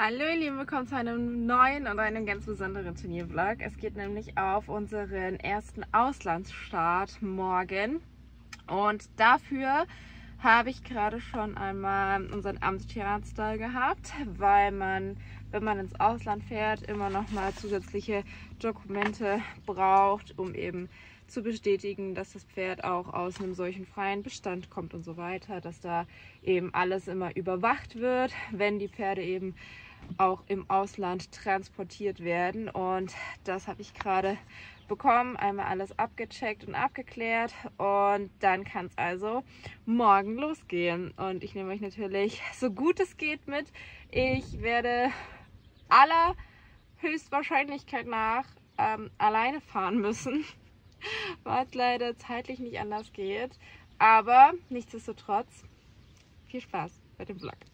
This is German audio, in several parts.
Hallo ihr Lieben, willkommen zu einem neuen und einem ganz besonderen Turniervlog. Es geht nämlich auf unseren ersten Auslandsstart morgen und dafür habe ich gerade schon einmal unseren Amtstierarzt-Style gehabt, weil man, wenn man ins Ausland fährt, immer noch mal zusätzliche Dokumente braucht, um eben zu bestätigen, dass das Pferd auch aus einem solchen freien Bestand kommt und so weiter, dass da eben alles immer überwacht wird, wenn die Pferde eben auch im Ausland transportiert werden. Und das habe ich gerade bekommen, einmal alles abgecheckt und abgeklärt und dann kann es also morgen losgehen. Und ich nehme euch natürlich so gut es geht mit. Ich werde aller Höchstwahrscheinlichkeit nach alleine fahren müssen, weil es leider zeitlich nicht anders geht. Aber nichtsdestotrotz, viel Spaß bei dem Vlog.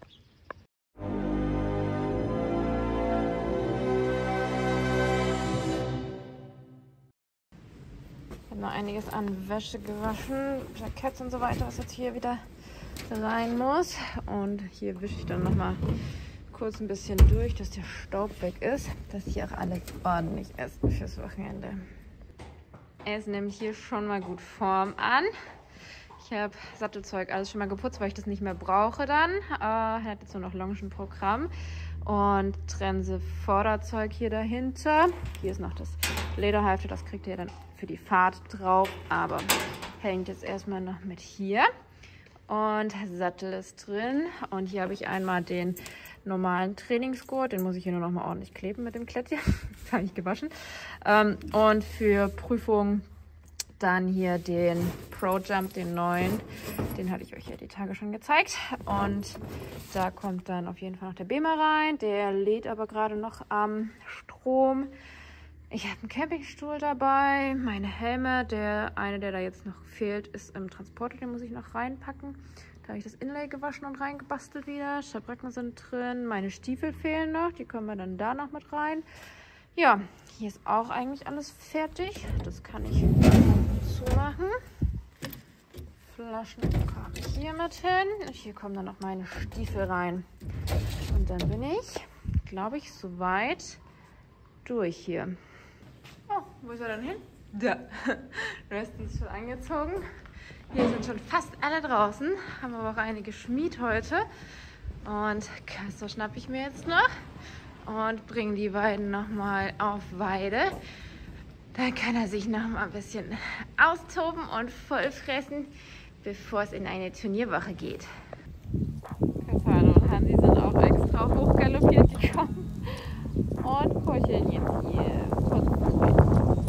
Ich habe noch einiges an Wäsche gewaschen, Jacketts und so weiter, was jetzt hier wieder rein muss. Und hier wische ich dann nochmal kurz ein bisschen durch, dass der Staub weg ist, dass hier auch alles ordentlich ist fürs Wochenende. Es nimmt hier schon mal gut Form an. Ich habe Sattelzeug alles schon mal geputzt, weil ich das nicht mehr brauche dann. Hat jetzt nur noch Longenprogramm und Trense Vorderzeug hier dahinter. Hier ist noch das Lederhalfter, das kriegt ihr dann für die Fahrt drauf, aber hängt jetzt erstmal noch mit hier. Und Sattel ist drin und hier habe ich einmal den normalen Trainingsgurt, den muss ich hier nur noch mal ordentlich kleben mit dem Klettchen. Das habe ich gewaschen. Und für Prüfungen dann hier den Pro Jump, den neuen. Den hatte ich euch ja die Tage schon gezeigt. Und da kommt dann auf jeden Fall noch der Bema rein. Der lädt aber gerade noch am Strom. Ich habe einen Campingstuhl dabei, meine Helme. Der eine, der da jetzt noch fehlt, ist im Transporter. Den muss ich noch reinpacken. Da habe ich das Inlay gewaschen und reingebastelt wieder. Schabrecken sind drin. Meine Stiefel fehlen noch. Die können wir dann da noch mit rein. Ja, hier ist auch eigentlich alles fertig. Das kann ich zumachen. Flaschen komme ich hier mit hin. Und hier kommen dann noch meine Stiefel rein. Und dann bin ich, glaube ich, soweit durch hier. Oh, wo ist er denn hin? Da. Der Rest ist schon angezogen. Hier sind schon fast alle draußen. Haben aber auch einige Schmied heute. Und Castor schnappe ich mir jetzt noch. Und bringe die beiden nochmal auf Weide. Dann kann er sich noch mal ein bisschen austoben und voll fressen, bevor es in eine Turnierwoche geht. Katano und Hansi sind auch extra hochgaloppiert gekommen und kuscheln jetzt hier kurz rein.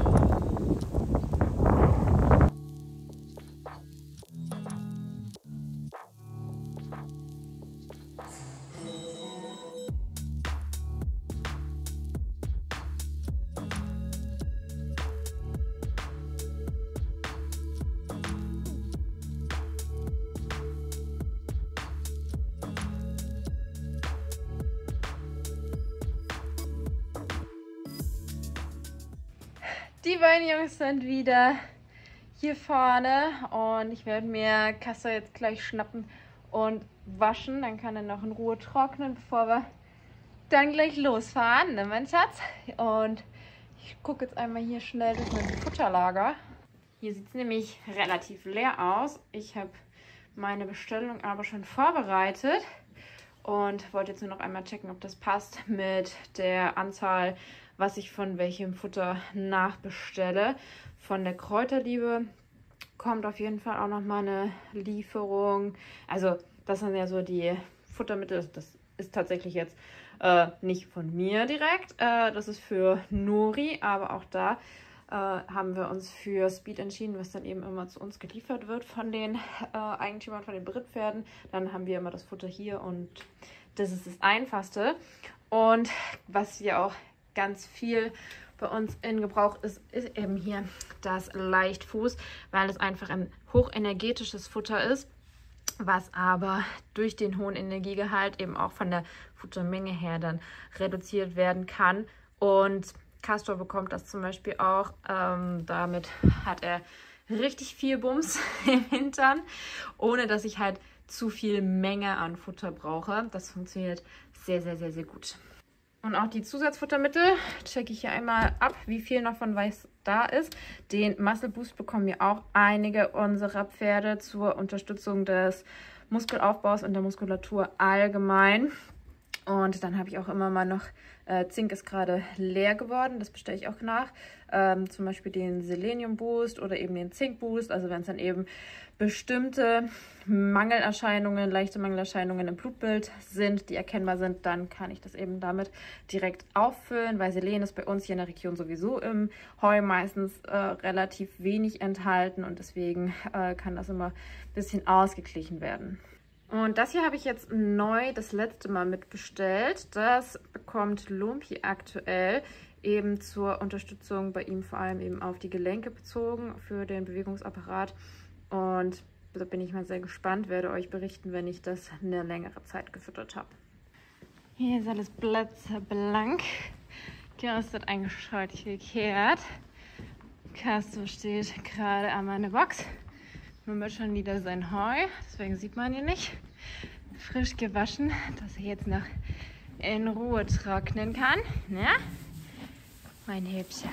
Die beiden Jungs sind wieder hier vorne und ich werde mir Castor jetzt gleich schnappen und waschen. Dann kann er noch in Ruhe trocknen, bevor wir dann gleich losfahren, ne, mein Schatz? Und ich gucke jetzt einmal hier schnell durch mein Futterlager. Hier sieht es nämlich relativ leer aus. Ich habe meine Bestellung aber schon vorbereitet und wollte jetzt nur noch einmal checken, ob das passt mit der Anzahl, was ich von welchem Futter nachbestelle. Von der Kräuterliebe kommt auf jeden Fall auch noch mal eine Lieferung. Also das sind ja so die Futtermittel. Das ist tatsächlich jetzt nicht von mir direkt. Das ist für Nori, aber auch da haben wir uns für Speed entschieden, was dann eben immer zu uns geliefert wird von den Eigentümern, von den Brittpferden. Dann haben wir immer das Futter hier und das ist das Einfachste. Und was wir auch ganz viel bei uns in Gebrauch ist eben hier das Leichtfuß, weil es einfach ein hochenergetisches Futter ist, was aber durch den hohen Energiegehalt eben auch von der Futtermenge her dann reduziert werden kann. Und Castor bekommt das zum Beispiel auch. Damit hat er richtig viel Bums im Hintern, ohne dass ich halt zu viel Menge an Futter brauche. Das funktioniert sehr, sehr, sehr, sehr gut. Und auch die Zusatzfuttermittel checke ich hier einmal ab, wie viel noch von Weiß da ist. Den Muscle Boost bekommen ja auch einige unserer Pferde zur Unterstützung des Muskelaufbaus und der Muskulatur allgemein. Und dann habe ich auch immer mal noch, Zink ist gerade leer geworden, das bestelle ich auch nach. Zum Beispiel den Selenium Boost oder eben den Zink Boost. Also wenn es dann eben bestimmte Mangelerscheinungen, leichte Mangelerscheinungen im Blutbild sind, die erkennbar sind, dann kann ich das eben damit direkt auffüllen, weil Selen ist bei uns hier in der Region sowieso im Heu meistens relativ wenig enthalten und deswegen kann das immer ein bisschen ausgeglichen werden. Und das hier habe ich jetzt neu das letzte Mal mitbestellt. Das bekommt Lumpi aktuell eben zur Unterstützung bei ihm, vor allem eben auf die Gelenke bezogen für den Bewegungsapparat. Und da bin ich mal sehr gespannt, werde euch berichten, wenn ich das eine längere Zeit gefüttert habe. Hier ist alles blitzblank, gerüstet, eingeschaltet, gekehrt. Castro steht gerade an meiner Box. Murmelt schon wieder sein Heu, deswegen sieht man ihn nicht. Frisch gewaschen, dass er jetzt noch in Ruhe trocknen kann. Ja? Mein Hübscher.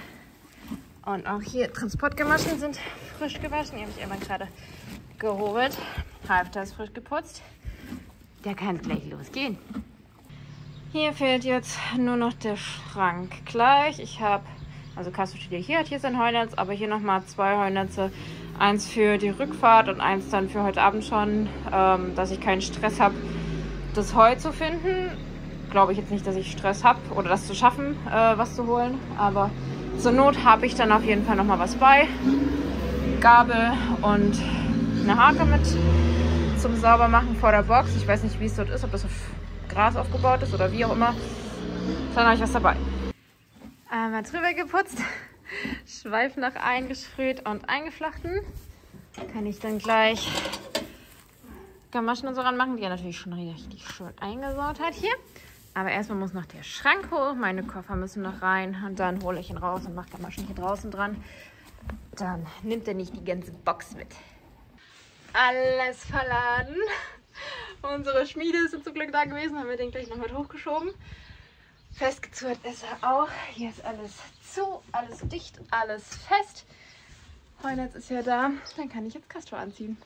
Und auch hier Transportgamaschen sind frisch gewaschen. Die habe ich eben gerade geholt. Halfter ist frisch geputzt. Der kann gleich losgehen. Hier fehlt jetzt nur noch der Schrank gleich. Ich habe, also Castro steht hier, hat hier sein Heunetz, aber hier nochmal 2 Heunetze. Eins für die Rückfahrt und eins dann für heute Abend schon, dass ich keinen Stress habe, das Heu zu finden. Glaube ich jetzt nicht, dass ich Stress habe oder das zu schaffen, was zu holen. Aber zur Not habe ich dann auf jeden Fall nochmal was bei. Gabel und eine Hake mit zum Saubermachen vor der Box. Ich weiß nicht, wie es dort ist, ob das auf Gras aufgebaut ist oder wie auch immer. Dann habe ich was dabei. Einmal drüber geputzt. Schweif noch eingeschrüht und eingeflochten. Kann ich dann gleich Gamaschen und so ranmachen, die er natürlich schon richtig schön eingesaut hat hier. Aber erstmal muss noch der Schrank hoch, meine Koffer müssen noch rein und dann hole ich ihn raus und mache Gamaschen hier draußen dran. Dann nimmt er nicht die ganze Box mit. Alles verladen. Unsere Schmiede sind zum Glück da gewesen, haben wir den gleich noch mit hochgeschoben. Festgezurrt ist er auch. Hier ist alles zu, alles dicht, alles fest. Heunetz ist ja da. Dann kann ich jetzt Castro anziehen.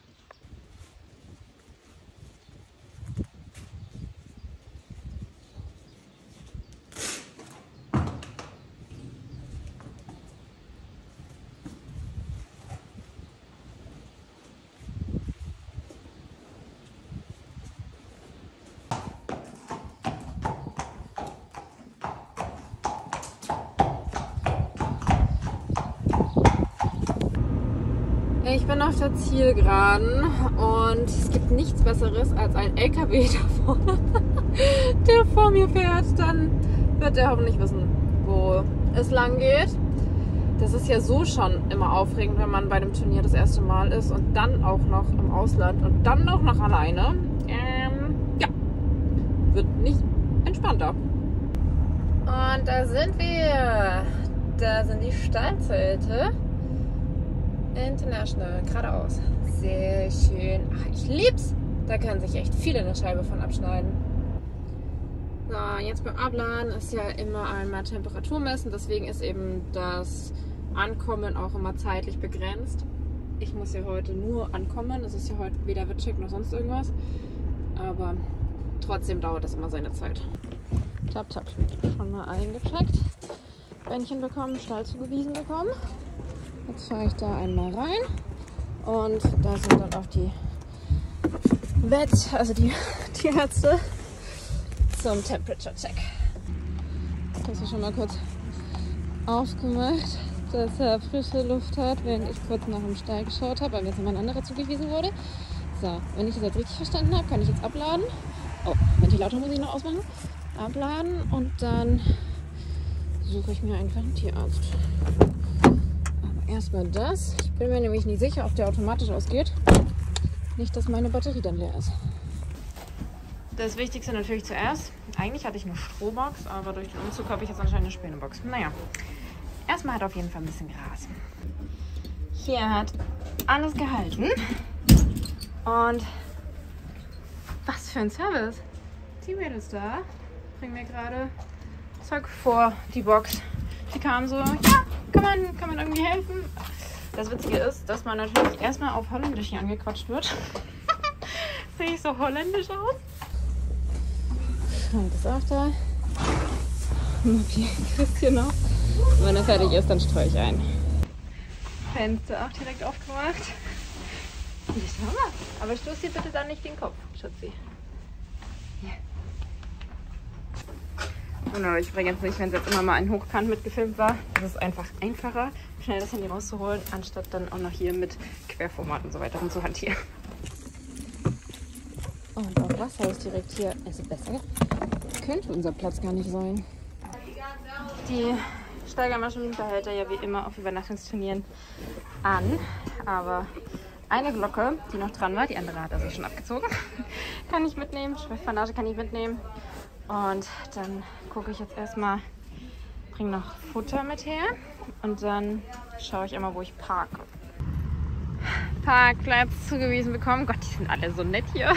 Ich bin auf der Zielgeraden und es gibt nichts Besseres als ein LKW davor, der vor mir fährt. Dann wird er hoffentlich wissen, wo es lang geht. Das ist ja so schon immer aufregend, wenn man bei einem Turnier das erste Mal ist und dann auch noch im Ausland und dann auch noch alleine. Ja, wird nicht entspannter. Und da sind wir. Da sind die Stallzelte. International, geradeaus. Sehr schön. Ach, ich lieb's. Da kann sich echt viel in der Scheibe von abschneiden. So, jetzt beim Abladen ist ja immer einmal Temperatur messen. Deswegen ist eben das Ankommen auch immer zeitlich begrenzt. Ich muss ja heute nur ankommen. Es ist ja heute weder Wetcheck noch sonst irgendwas. Aber trotzdem dauert das immer seine Zeit. Tap, tap. Schon mal eingecheckt. Bändchen bekommen, Stall zugewiesen bekommen. Jetzt fahre ich da einmal rein und da sind dann auch die also die Tierärzte zum Temperature Check. Das ist schon mal kurz aufgemacht, dass er frische Luft hat, während ich kurz nach dem Stall geschaut habe, weil jetzt immer ein anderer zugewiesen wurde. So, wenn ich das jetzt richtig verstanden habe, kann ich jetzt abladen. Oh, Ventilator muss ich noch ausmachen. Abladen und dann suche ich mir einfach einen Tierarzt. Erstmal das. Ich bin mir nämlich nicht sicher, ob der automatisch ausgeht. Nicht, dass meine Batterie dann leer ist. Das Wichtigste natürlich zuerst. Eigentlich hatte ich eine Strohbox, aber durch den Umzug habe ich jetzt anscheinend eine Spänebox. Naja, erstmal hat auf jeden Fall ein bisschen Gras. Hier hat alles gehalten. Und Was für ein Service. T-Rail ist da. Bringen mir gerade Zeug vor die Box. Die kam so, ja, kann man irgendwie helfen? Das Witzige ist, dass man natürlich erstmal auf Holländisch hier angequatscht wird. Sehe ich so holländisch aus? Schrank ist auch da. Okay, Christian noch. Und wenn er fertig ist, dann streue ich ein. Fenster auch direkt aufgemacht. Aber stoß dir bitte dann nicht den Kopf, Schatzi. Hier. Und ich übrigens nicht, wenn es jetzt immer mal ein Hochkant mitgefilmt war. Das ist einfach einfacher, schnell das Handy rauszuholen, anstatt dann auch noch hier mit Querformat und so weiter rumzuhantieren. Und auch Wasser ist direkt hier. Also besser könnte unser Platz gar nicht sein. Die Steigermaschen behält er ja wie immer auf Übernachtungsturnieren an. Aber eine Glocke, die noch dran war, die andere hat er sich schon abgezogen, kann ich mitnehmen. Fanage kann ich mitnehmen. Und dann gucke ich jetzt erstmal, bringe noch Futter mit her und dann schaue ich immer, wo ich parke. Parkplatz zugewiesen bekommen. Gott, die sind alle so nett hier.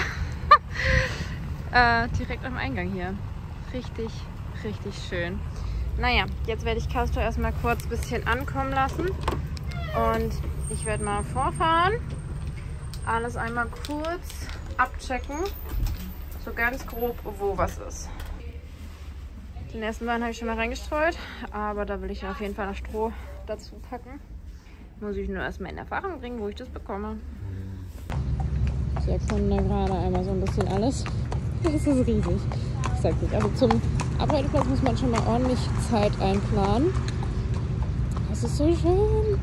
Direkt am Eingang hier. Richtig, richtig schön. Naja, jetzt werde ich Castor erstmal kurz ein bisschen ankommen lassen und ich werde mal vorfahren. Alles einmal kurz abchecken. So ganz grob, wo was ist. Den ersten Wein habe ich schon mal reingestreut, aber da will ich auf jeden Fall noch Stroh dazu packen. Muss ich nur erstmal in Erfahrung bringen, wo ich das bekomme. Ich erkunde gerade einmal so ein bisschen alles. Das ist riesig. Ich sag nicht, also zum Abreiteplatz muss man schon mal ordentlich Zeit einplanen. Das ist so schön.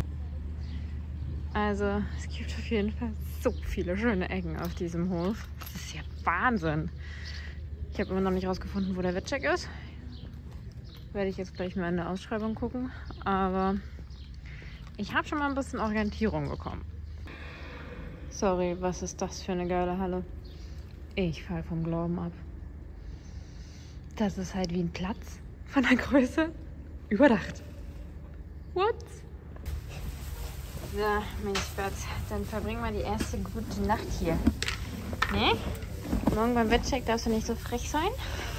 Also es gibt auf jeden Fall so viele schöne Ecken auf diesem Hof. Das ist ja Wahnsinn. Ich habe immer noch nicht rausgefunden, wo der Wettcheck ist. Werde ich jetzt gleich mal in der Ausschreibung gucken. Aber ich habe schon mal ein bisschen Orientierung bekommen. Sorry, was ist das für eine geile Halle? Ich fall vom Glauben ab. Das ist halt wie ein Platz von der Größe überdacht. What? So, mein Spatz, dann verbringen wir die erste gute Nacht hier. Ne? Morgen beim Wettcheck darfst du nicht so frech sein.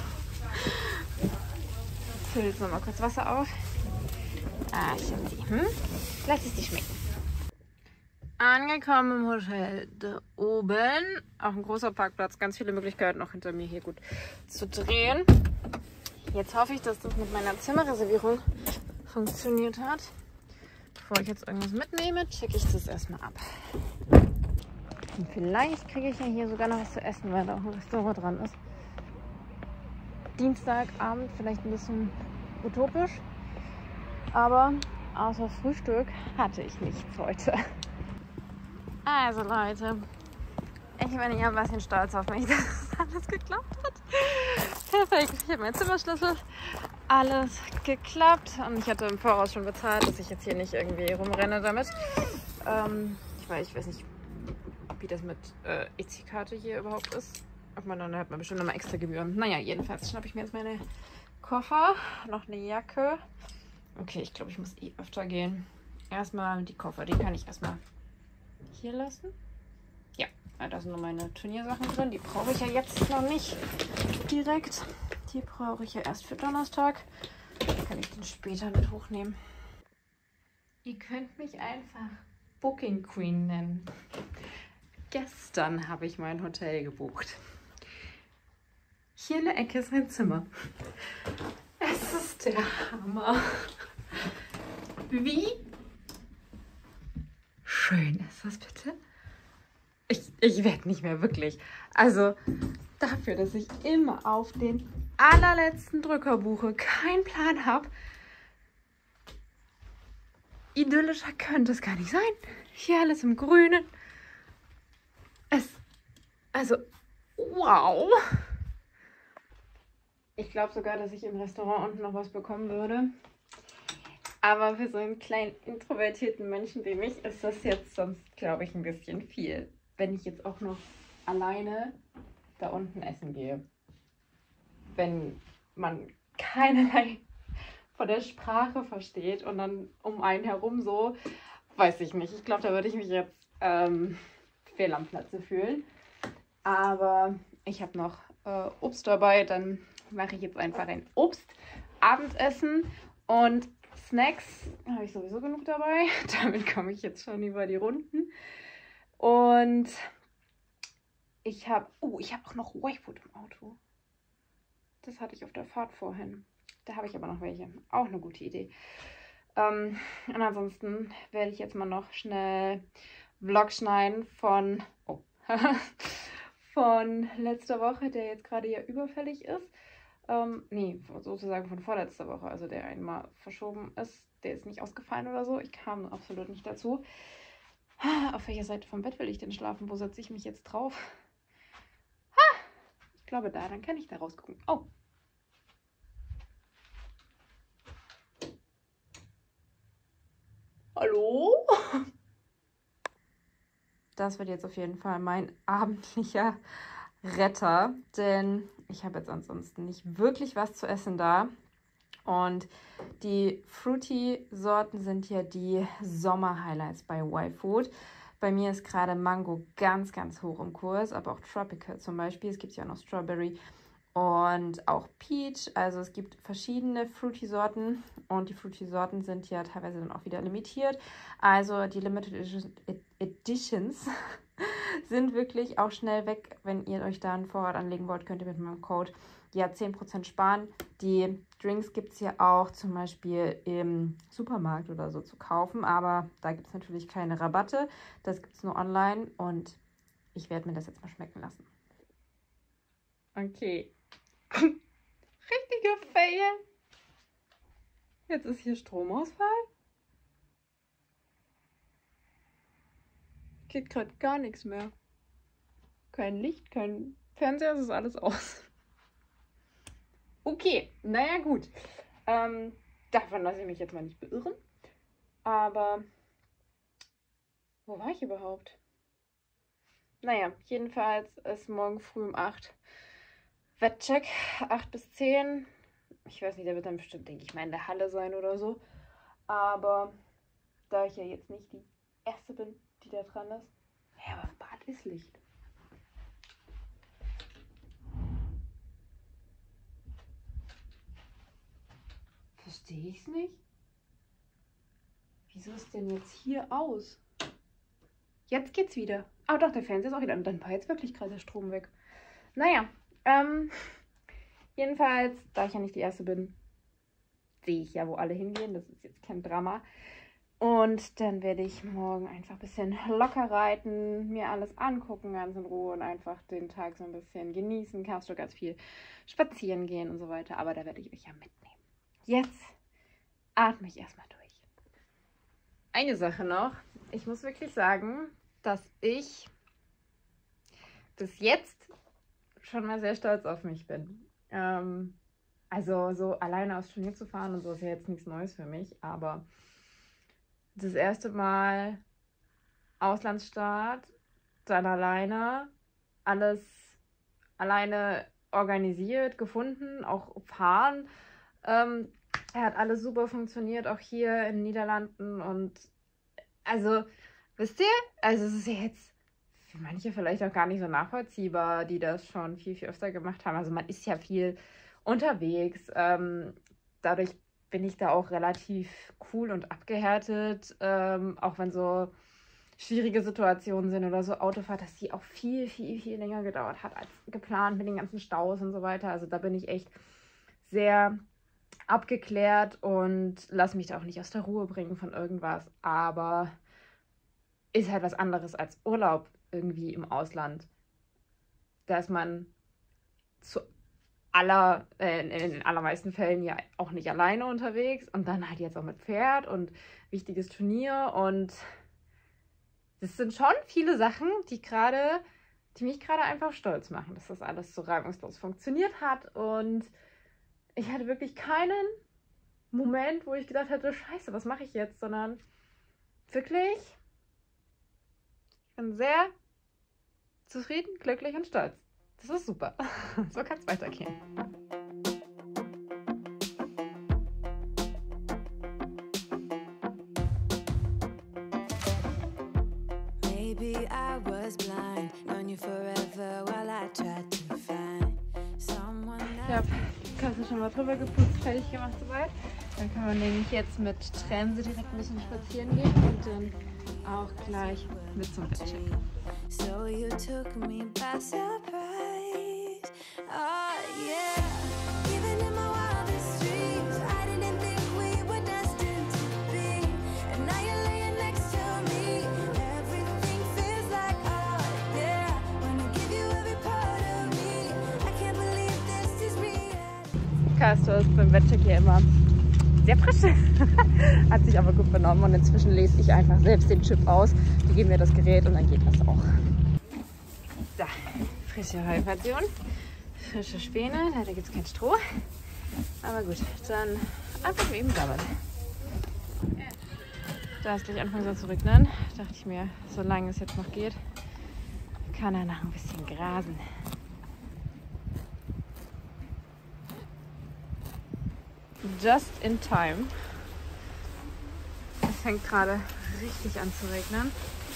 Ich fülle jetzt nochmal kurz Wasser auf. Ah, Schatzi. Lass es dir schmecken. Angekommen im Hotel da oben. Auch ein großer Parkplatz. Ganz viele Möglichkeiten, auch hinter mir hier gut zu drehen. Jetzt hoffe ich, dass das mit meiner Zimmerreservierung funktioniert hat. Bevor ich jetzt irgendwas mitnehme, checke ich das erstmal ab. Und vielleicht kriege ich ja hier sogar noch was zu essen, weil da auch ein Restaurant dran ist. Dienstagabend vielleicht ein bisschen utopisch, aber außer Frühstück hatte ich nichts heute. Also Leute, ich bin ja ein bisschen stolz auf mich, dass alles geklappt hat. Perfekt, ich habe meinen Zimmerschlüssel, alles geklappt und ich hatte im Voraus schon bezahlt, dass ich jetzt hier nicht irgendwie rumrenne damit. Ich weiß nicht, wie das mit EC-Karte hier überhaupt ist. Ob man dann hat man bestimmt nochmal extra Gebühren. Naja, jedenfalls schnappe ich mir jetzt meine Koffer, noch eine Jacke. Okay, ich glaube, ich muss öfter gehen. Erstmal die Koffer, die kann ich erstmal hier lassen. Ja, da sind nur meine Turniersachen drin. Die brauche ich ja jetzt noch nicht direkt. Die brauche ich ja erst für Donnerstag. Dann kann ich den später mit hochnehmen. Ihr könnt mich einfach Booking Queen nennen. Gestern habe ich mein Hotel gebucht. Hier in der Ecke ist mein Zimmer. Es ist der Hammer. Wie schön ist das bitte? Ich werde nicht mehr wirklich. Also dafür, dass ich immer auf den allerletzten Drücker buche, keinen Plan habe. Idyllischer könnte es gar nicht sein. Hier alles im Grünen. Also, wow. Ich glaube sogar, dass ich im Restaurant unten noch was bekommen würde. Aber für so einen kleinen introvertierten Menschen wie mich ist das jetzt sonst, glaube ich, ein bisschen viel. Wenn ich jetzt auch noch alleine da unten essen gehe. Wenn man keinerlei von der Sprache versteht und dann um einen herum so, weiß ich nicht. Ich glaube, da würde ich mich jetzt fehl am Platze fühlen. Aber ich habe noch Obst dabei. Dann mache ich jetzt einfach ein Obstabendessen. Und Snacks habe ich sowieso genug dabei. Damit komme ich jetzt schon über die Runden. Und ich habe auch noch Y-Food im Auto. Das hatte ich auf der Fahrt vorhin. Da habe ich aber noch welche. Auch eine gute Idee. Und ansonsten werde ich jetzt mal noch schnell Vlog schneiden von von letzter Woche, der jetzt gerade ja überfällig ist. Nee, sozusagen von vorletzter Woche, also der einmal verschoben ist. Der ist nicht ausgefallen oder so. Ich kam absolut nicht dazu. Auf welcher Seite vom Bett will ich denn schlafen? Wo setze ich mich jetzt drauf? Ich glaube da, dann kann ich da rausgucken. Oh. Hallo? Das wird jetzt auf jeden Fall mein abendlicher Retter, denn ich habe jetzt ansonsten nicht wirklich was zu essen da. Und die Fruity-Sorten sind ja die Sommer-Highlights bei Y-Food. Bei mir ist gerade Mango ganz, ganz hoch im Kurs, aber auch Tropical zum Beispiel. Es gibt ja auch noch Strawberry und auch Peach. Also es gibt verschiedene Fruity-Sorten und die Fruity-Sorten sind ja teilweise dann auch wieder limitiert. Also die Limited Editions sind wirklich auch schnell weg. Wenn ihr euch da einen Vorrat anlegen wollt, könnt ihr mit meinem Code ja 10% sparen. Die Drinks gibt es ja auch zum Beispiel im Supermarkt oder so zu kaufen, aber da gibt es natürlich keine Rabatte. Das gibt es nur online und ich werde mir das jetzt mal schmecken lassen. Okay. Richtiger Fail. Jetzt ist hier Stromausfall. Geht gerade gar nichts mehr. Kein Licht, kein Fernseher, es ist alles aus. Okay, naja gut. Davon lasse ich mich jetzt mal nicht beirren. Aber wo war ich überhaupt? Naja, jedenfalls ist morgen früh um 8 Wettcheck, 8 bis 10. Ich weiß nicht, der wird dann bestimmt, denke ich mal, in der Halle sein oder so. Aber da ich ja jetzt nicht die Erste bin, die da dran ist. Ja, aber im Bad ist Licht. Verstehe ich es nicht? Wieso ist denn jetzt hier aus? Jetzt geht's wieder. Aber doch, der Fernseher ist auch wieder. Und dann war jetzt wirklich gerade der Strom weg. Naja, jedenfalls, da ich ja nicht die Erste bin, sehe ich ja, wo alle hingehen. Das ist jetzt kein Drama. Und dann werde ich morgen einfach ein bisschen locker reiten, mir alles angucken, ganz in Ruhe und einfach den Tag so ein bisschen genießen. Kannst du ganz viel spazieren gehen und so weiter. Aber da werde ich euch ja mitnehmen. Jetzt atme ich erstmal durch. Eine Sache noch. Ich muss wirklich sagen, dass ich bis jetzt schon mal sehr stolz auf mich bin. Also so alleine aufs Turnier zu fahren und so ist ja jetzt nichts Neues für mich, aber das erste Mal Auslandsstart, dann alleine, alles alleine organisiert, gefunden, auch fahren. Hat alles super funktioniert, auch hier in den Niederlanden. Und also, wisst ihr, also es ist ja jetzt für manche vielleicht auch gar nicht so nachvollziehbar, die das schon viel, viel öfter gemacht haben. Also man ist ja viel unterwegs. Dadurch bin ich da auch relativ cool und abgehärtet, auch wenn so schwierige Situationen sind oder so Autofahrt, dass die auch viel, viel, viel länger gedauert hat als geplant mit den ganzen Staus und so weiter. Also da bin ich echt sehr abgeklärt und lasse mich da auch nicht aus der Ruhe bringen von irgendwas. Aber ist halt was anderes als Urlaub irgendwie im Ausland. Da ist man in den allermeisten Fällen ja auch nicht alleine unterwegs und dann halt jetzt auch mit Pferd und wichtiges Turnier und das sind schon viele Sachen, die mich gerade einfach stolz machen, dass das alles so reibungslos funktioniert hat und ich hatte wirklich keinen Moment, wo ich gedacht hätte, scheiße, was mache ich jetzt, sondern wirklich, ich bin sehr zufrieden, glücklich und stolz. Das ist super. So kann es weitergehen. Maybe I was blind, known you forever. Ich habe die Kasse schon mal drüber geputzt, fertig gemacht soweit. Dann kann man nämlich jetzt mit Trense direkt ein bisschen spazieren gehen und dann auch gleich mit zum Bettcheck. So you took me by surprise. Oh yeah. Even in my wildest dreams, I didn't think we were destined to be. And now you're laying next to me. Everything feels like oh yeah. Wanna give you every part of me. I can't believe this is real. Castor ist beim Bettcheck hier immer sehr frisch, hat sich aber gut benommen und inzwischen lese ich einfach selbst den Chip aus. Die geben mir das Gerät und dann geht das auch. Da, frische Heuration, frische Späne, leider gibt es kein Stroh. Aber gut, dann einfach mal eben sammeln. Da es gleich anfangen soll zu regnen, dachte ich mir, solange es jetzt noch geht, kann er noch ein bisschen grasen. Just in time. Es fängt gerade richtig an zu regnen.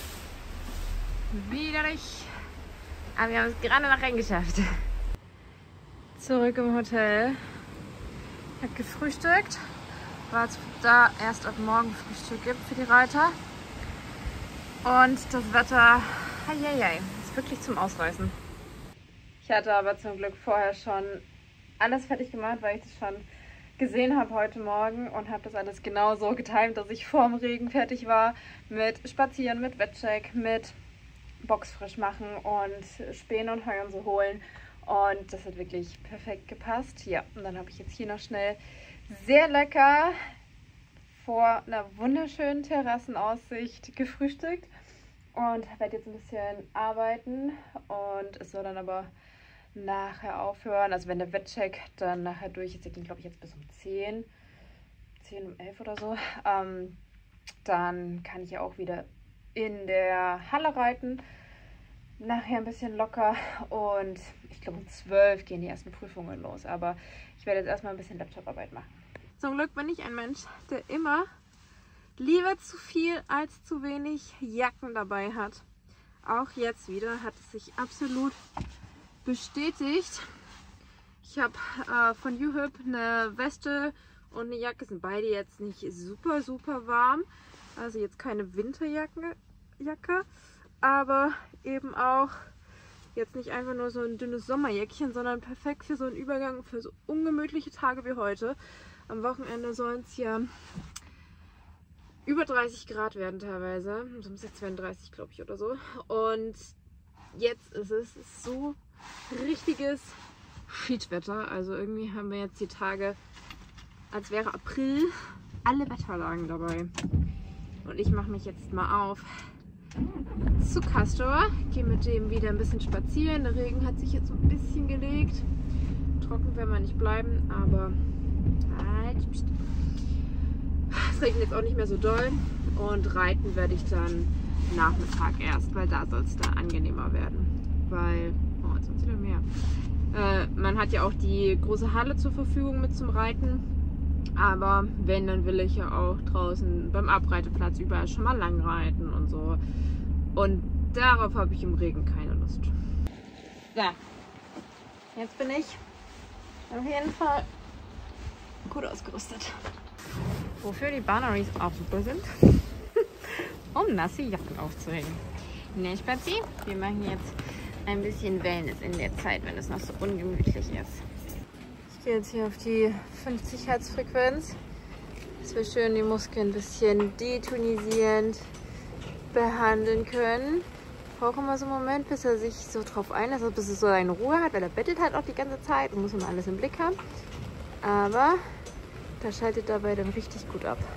Widerlich. Aber wir haben es gerade noch reingeschafft. Zurück im Hotel. Ich habe gefrühstückt. Weil es da erst ab morgen Frühstück gibt für die Reiter. Und das Wetter, ist wirklich zum Ausreißen. Ich hatte aber zum Glück vorher schon alles fertig gemacht, weil ich das schon gesehen habe heute Morgen und habe das alles genau so getimt, dass ich vorm Regen fertig war mit Spazieren, mit Bettcheck, mit Box frisch machen und Späne und Heu und so holen und das hat wirklich perfekt gepasst. Ja, und dann habe ich jetzt hier noch schnell sehr lecker vor einer wunderschönen Terrassenaussicht gefrühstückt und werde jetzt ein bisschen arbeiten und es soll dann aber nachher aufhören, also wenn der Wettcheck dann nachher durch ist, der ging glaube ich jetzt bis um 10 um 11 oder so, dann kann ich ja auch wieder in der Halle reiten, nachher ein bisschen locker und ich glaube um 12 gehen die ersten Prüfungen los, aber ich werde jetzt erstmal ein bisschen Laptoparbeit machen. Zum Glück bin ich ein Mensch, der immer lieber zu viel als zu wenig Jacken dabei hat. Auch jetzt wieder hat es sich absolut bestätigt. Ich habe von UHIP eine Weste und eine Jacke, sind beide jetzt nicht super warm, also jetzt keine Winterjacke, aber eben auch jetzt nicht einfach nur so ein dünnes Sommerjäckchen, sondern perfekt für so einen Übergang, für so ungemütliche Tage wie heute. Am Wochenende sollen es ja über 30 Grad werden teilweise, sonst jetzt 32 glaube ich oder so, und jetzt ist es so richtiges Schiedwetter. Also irgendwie haben wir jetzt die Tage, als wäre April, alle Wetterlagen dabei. Und ich mache mich jetzt mal auf zu Castor. Gehe mit dem wieder ein bisschen spazieren. Der Regen hat sich jetzt so ein bisschen gelegt. Trocken werden wir nicht bleiben, aber es regnet jetzt auch nicht mehr so doll. Und reiten werde ich dann Nachmittag erst, weil da soll es dann angenehmer werden. Weil jetzt sind es wieder mehr. Man hat ja auch die große Halle zur Verfügung mit zum Reiten. Aber wenn, dann will ich ja auch draußen beim Abreiteplatz überall schon mal lang reiten und so. Und darauf habe ich im Regen keine Lust. So, jetzt bin ich auf jeden Fall gut ausgerüstet. Wofür die Barneries auch super sind, um nasse Jacken aufzuhängen. Ne, Spazi, wir machen jetzt ein bisschen Wellness in der Zeit, wenn es noch so ungemütlich ist. Ich gehe jetzt hier auf die 50 Hertz Frequenz, dass wir schön die Muskeln ein bisschen detonisierend behandeln können. Braucht immer so einen Moment, bis er sich so drauf einlässt, also bis er so eine Ruhe hat, weil er bettelt halt auch die ganze Zeit und muss immer alles im Blick haben. Aber der schaltet dabei dann richtig gut ab.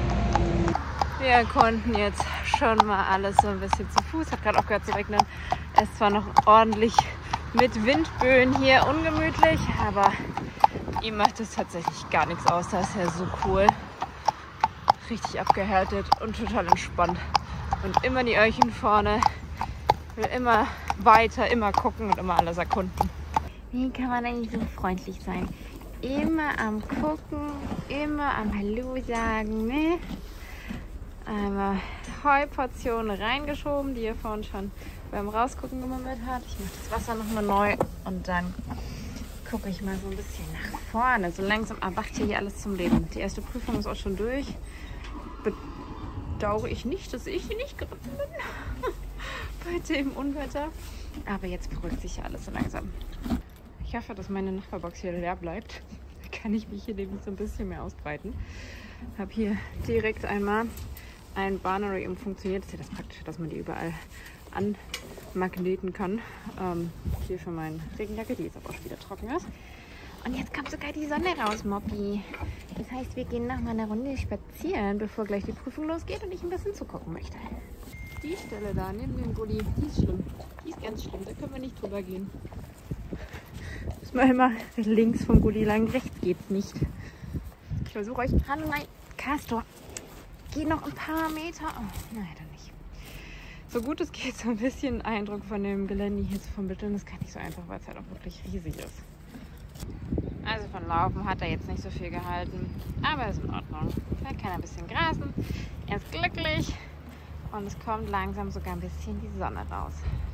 Wir konnten jetzt schon mal alles so ein bisschen zu Fuß, hat gerade auch gehört zu regnen, Es ist zwar noch ordentlich mit Windböen hier ungemütlich, aber ihm macht es tatsächlich gar nichts aus. Da ist er so cool. Richtig abgehärtet und total entspannt. Und immer die Öhrchen vorne. Will immer weiter, immer gucken und immer alles erkunden. Wie kann man eigentlich so freundlich sein? Immer am Gucken, immer am Hallo sagen, ne? Einmal Heuportionen reingeschoben, die er vorhin schon beim Rausgucken gemummelt hat. Ich mache das Wasser nochmal neu und dann gucke ich mal so ein bisschen nach vorne. So langsam erwacht hier alles zum Leben. Die erste Prüfung ist auch schon durch. Bedauere ich nicht, dass ich hier nicht geritten bin bei dem Unwetter. Aber jetzt beruhigt sich ja alles so langsam. Ich hoffe, dass meine Nachbarbox hier leer bleibt. Da kann ich mich hier nämlich so ein bisschen mehr ausbreiten. Habe hier direkt einmal ein Barnery umfunktioniert. Das ist ja das Praktische, dass man die überall anmagneten kann. Hier für meine Regenjacke, die jetzt aber auch schon wieder trocken ist. Und jetzt kommt sogar die Sonne raus, Moppi. Das heißt, wir gehen noch mal eine Runde spazieren, bevor gleich die Prüfung losgeht und ich ein bisschen zugucken möchte. Die Stelle da neben dem Gully, die ist schlimm. Die ist ganz schlimm, da können wir nicht drüber gehen. Müssen wir immer links vom Gully lang, rechts geht's nicht. Ich versuche euch... Hallo, nein, Castor. Geh noch ein paar Meter. Oh, nein, dann nicht. So gut es geht, so ein bisschen Eindruck von dem Gelände hier zu vermitteln. Das ist gar nicht so einfach, weil es halt auch wirklich riesig ist. Also von Laufen hat er jetzt nicht so viel gehalten, aber ist in Ordnung. Da kann er ein bisschen grasen. Er ist glücklich und es kommt langsam sogar ein bisschen die Sonne raus.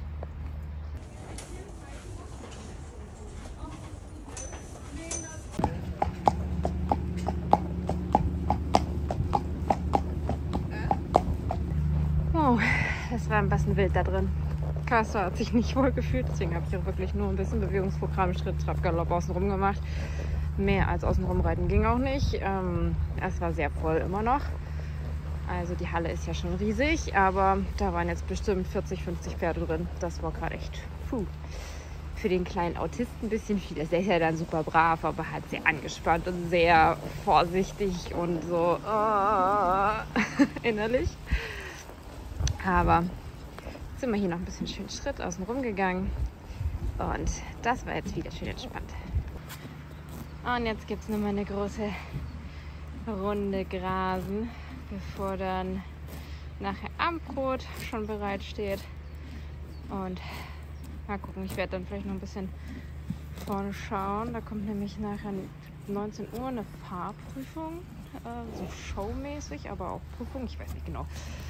Oh, es war ein bisschen wild da drin. Castor hat sich nicht wohl gefühlt, deswegen habe ich auch wirklich nur ein bisschen Bewegungsprogramm, Schritt, Trab, Galopp außenrum gemacht. Mehr als außenrum reiten ging auch nicht. Es war sehr voll immer noch. Also die Halle ist ja schon riesig, aber da waren jetzt bestimmt 40, 50 Pferde drin. Das war gerade echt für den kleinen Autisten ein bisschen viel. Der ist ja dann super brav, aber halt sehr angespannt und sehr vorsichtig und so innerlich. Aber sind wir hier noch ein bisschen schön Schritt außen rum gegangen und das war jetzt wieder schön entspannt. Und jetzt gibt es nochmal eine große Runde Grasen, bevor dann nachher Abendbrot schon bereit steht. Und mal gucken, ich werde dann vielleicht noch ein bisschen vorne schauen. Da kommt nämlich nachher 19 Uhr eine Fahrprüfung, so showmäßig, aber auch Prüfung, ich weiß nicht genau.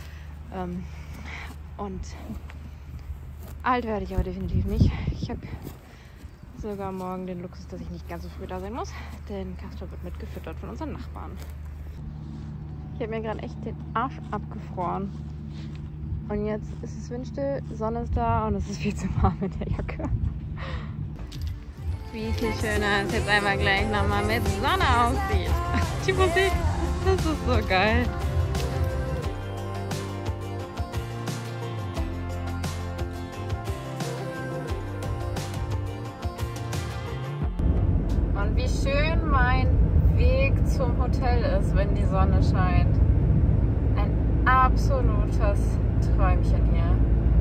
Und alt werde ich aber definitiv nicht. Ich habe sogar morgen den Luxus, dass ich nicht ganz so früh da sein muss, denn Castor wird mitgefüttert von unseren Nachbarn. Ich habe mir gerade echt den Arsch abgefroren. Und jetzt ist es windstill, Sonne ist da und es ist viel zu warm mit der Jacke. Wie viel schöner es jetzt einmal gleich nochmal mit Sonne aussieht. Die Musik, das ist so geil. Und wie schön mein Weg zum Hotel ist, wenn die Sonne scheint. Ein absolutes Träumchen hier.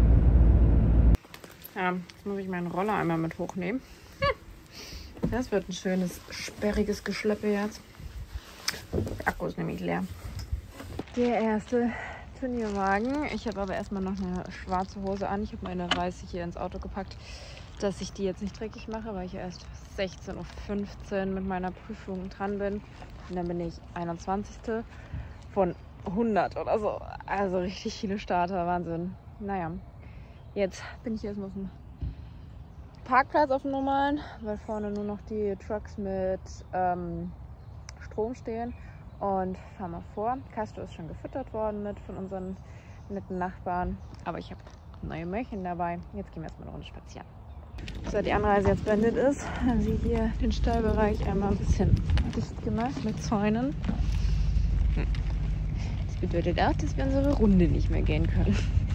Ja, jetzt muss ich meinen Roller einmal mit hochnehmen. Das wird ein schönes, sperriges Geschleppe jetzt. Der Akku ist nämlich leer. Der erste Turnierwagen. Ich habe aber erstmal noch eine schwarze Hose an. Ich habe meine weiße hier ins Auto gepackt, dass ich die jetzt nicht dreckig mache, weil ich erst 16:15 Uhr mit meiner Prüfung dran bin. Und dann bin ich 21. von 100 oder so. Also richtig viele Starter, Wahnsinn. Naja, jetzt bin ich erstmal auf dem Parkplatz auf dem normalen, weil vorne nur noch die Trucks mit Strom stehen. Und fahren mal vor. Castor ist schon gefüttert worden mit von unseren netten Nachbarn. Aber ich habe neue Möhrchen dabei. Jetzt gehen wir erstmal eine Runde spazieren. So, die Anreise jetzt beendet ist, haben sie hier den Stallbereich einmal ein bisschen dicht gemacht mit Zäunen. Das bedeutet auch, dass wir unsere Runde nicht mehr gehen können.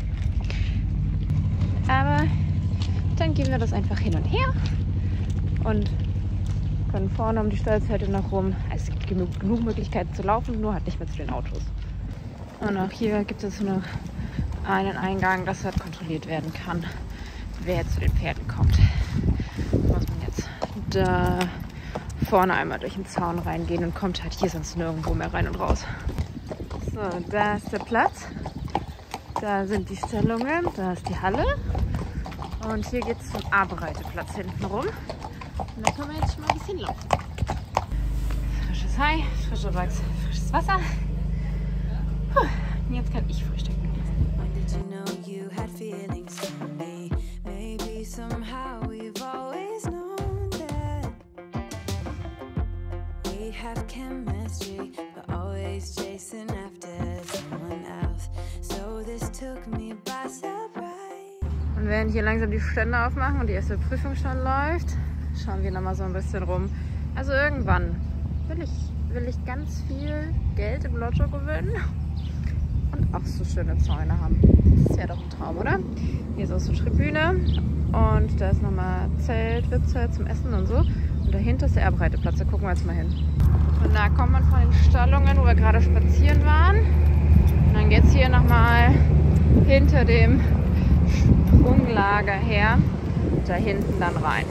Aber dann gehen wir das einfach hin und her und können vorne um die Stallzelte noch rum. Es gibt genug Möglichkeiten zu laufen, nur halt nicht mehr zu den Autos. Und auch hier gibt es noch einen Eingang, dass halt kontrolliert werden kann, wer jetzt zu den Pferden kommt. Muss man jetzt da vorne einmal durch den Zaun reingehen und kommt halt hier sonst nirgendwo mehr rein und raus. So, da ist der Platz. Da sind die Stellungen, da ist die Halle. Und hier geht es zum A-Breiteplatz hinten rum. Und da können wir jetzt schon mal ein bisschen laufen. Frisches Hai, frischer Wachs, frisches Wasser. Puh, jetzt kann ich frühstücken. Und während hier langsam die Stände aufmachen und die erste Prüfung schon läuft, schauen wir noch mal so ein bisschen rum. Also irgendwann will ich ganz viel Geld im Lotto gewinnen und auch so schöne Zäune haben. Das wäre doch ein Traum, oder? Hier ist auch so Tribüne und da ist nochmal Zelt, VIP-Zelt zum Essen und so. Und dahinter ist der R-Breiteplatz, da gucken wir jetzt mal hin. Und da kommt man von den Stallungen, wo wir gerade spazieren waren. Und dann geht es hier nochmal hinter dem Sprunglager her, da hinten dann rein.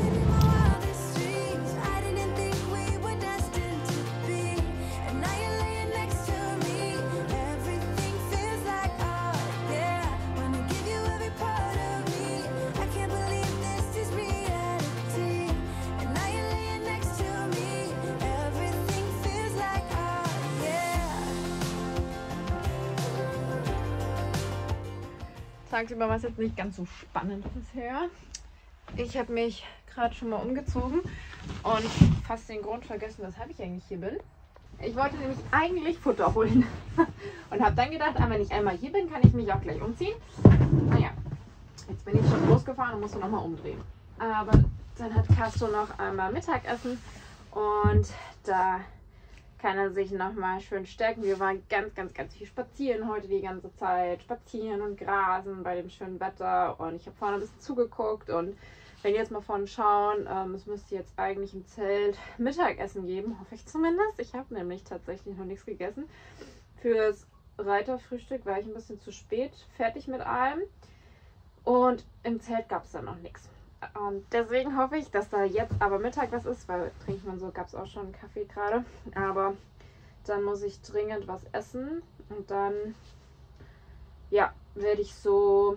Tagsüber war es jetzt nicht ganz so spannend bisher. Ich habe mich gerade schon mal umgezogen und fast den Grund vergessen, weshalb ich eigentlich hier bin. Ich wollte nämlich eigentlich Futter holen und habe dann gedacht, wenn ich einmal hier bin, kann ich mich auch gleich umziehen. Naja, jetzt bin ich schon losgefahren und musste nochmal umdrehen. Aber dann hat Castro noch einmal Mittagessen und da kann er sich nochmal schön stärken. Wir waren ganz viel spazieren heute die ganze Zeit. Spazieren und grasen bei dem schönen Wetter. Und ich habe vorne ein bisschen zugeguckt. Und wenn wir jetzt mal vorne schauen, es müsste jetzt eigentlich im Zelt Mittagessen geben. Hoffe ich zumindest. Ich habe nämlich tatsächlich noch nichts gegessen. Fürs Reiterfrühstück war ich ein bisschen zu spät fertig mit allem. Und im Zelt gab es dann noch nichts. Und deswegen hoffe ich, dass da jetzt aber Mittag was ist, weil trinkt man so, gab es auch schon einen Kaffee gerade. Aber dann muss ich dringend was essen und dann, ja, werde ich so,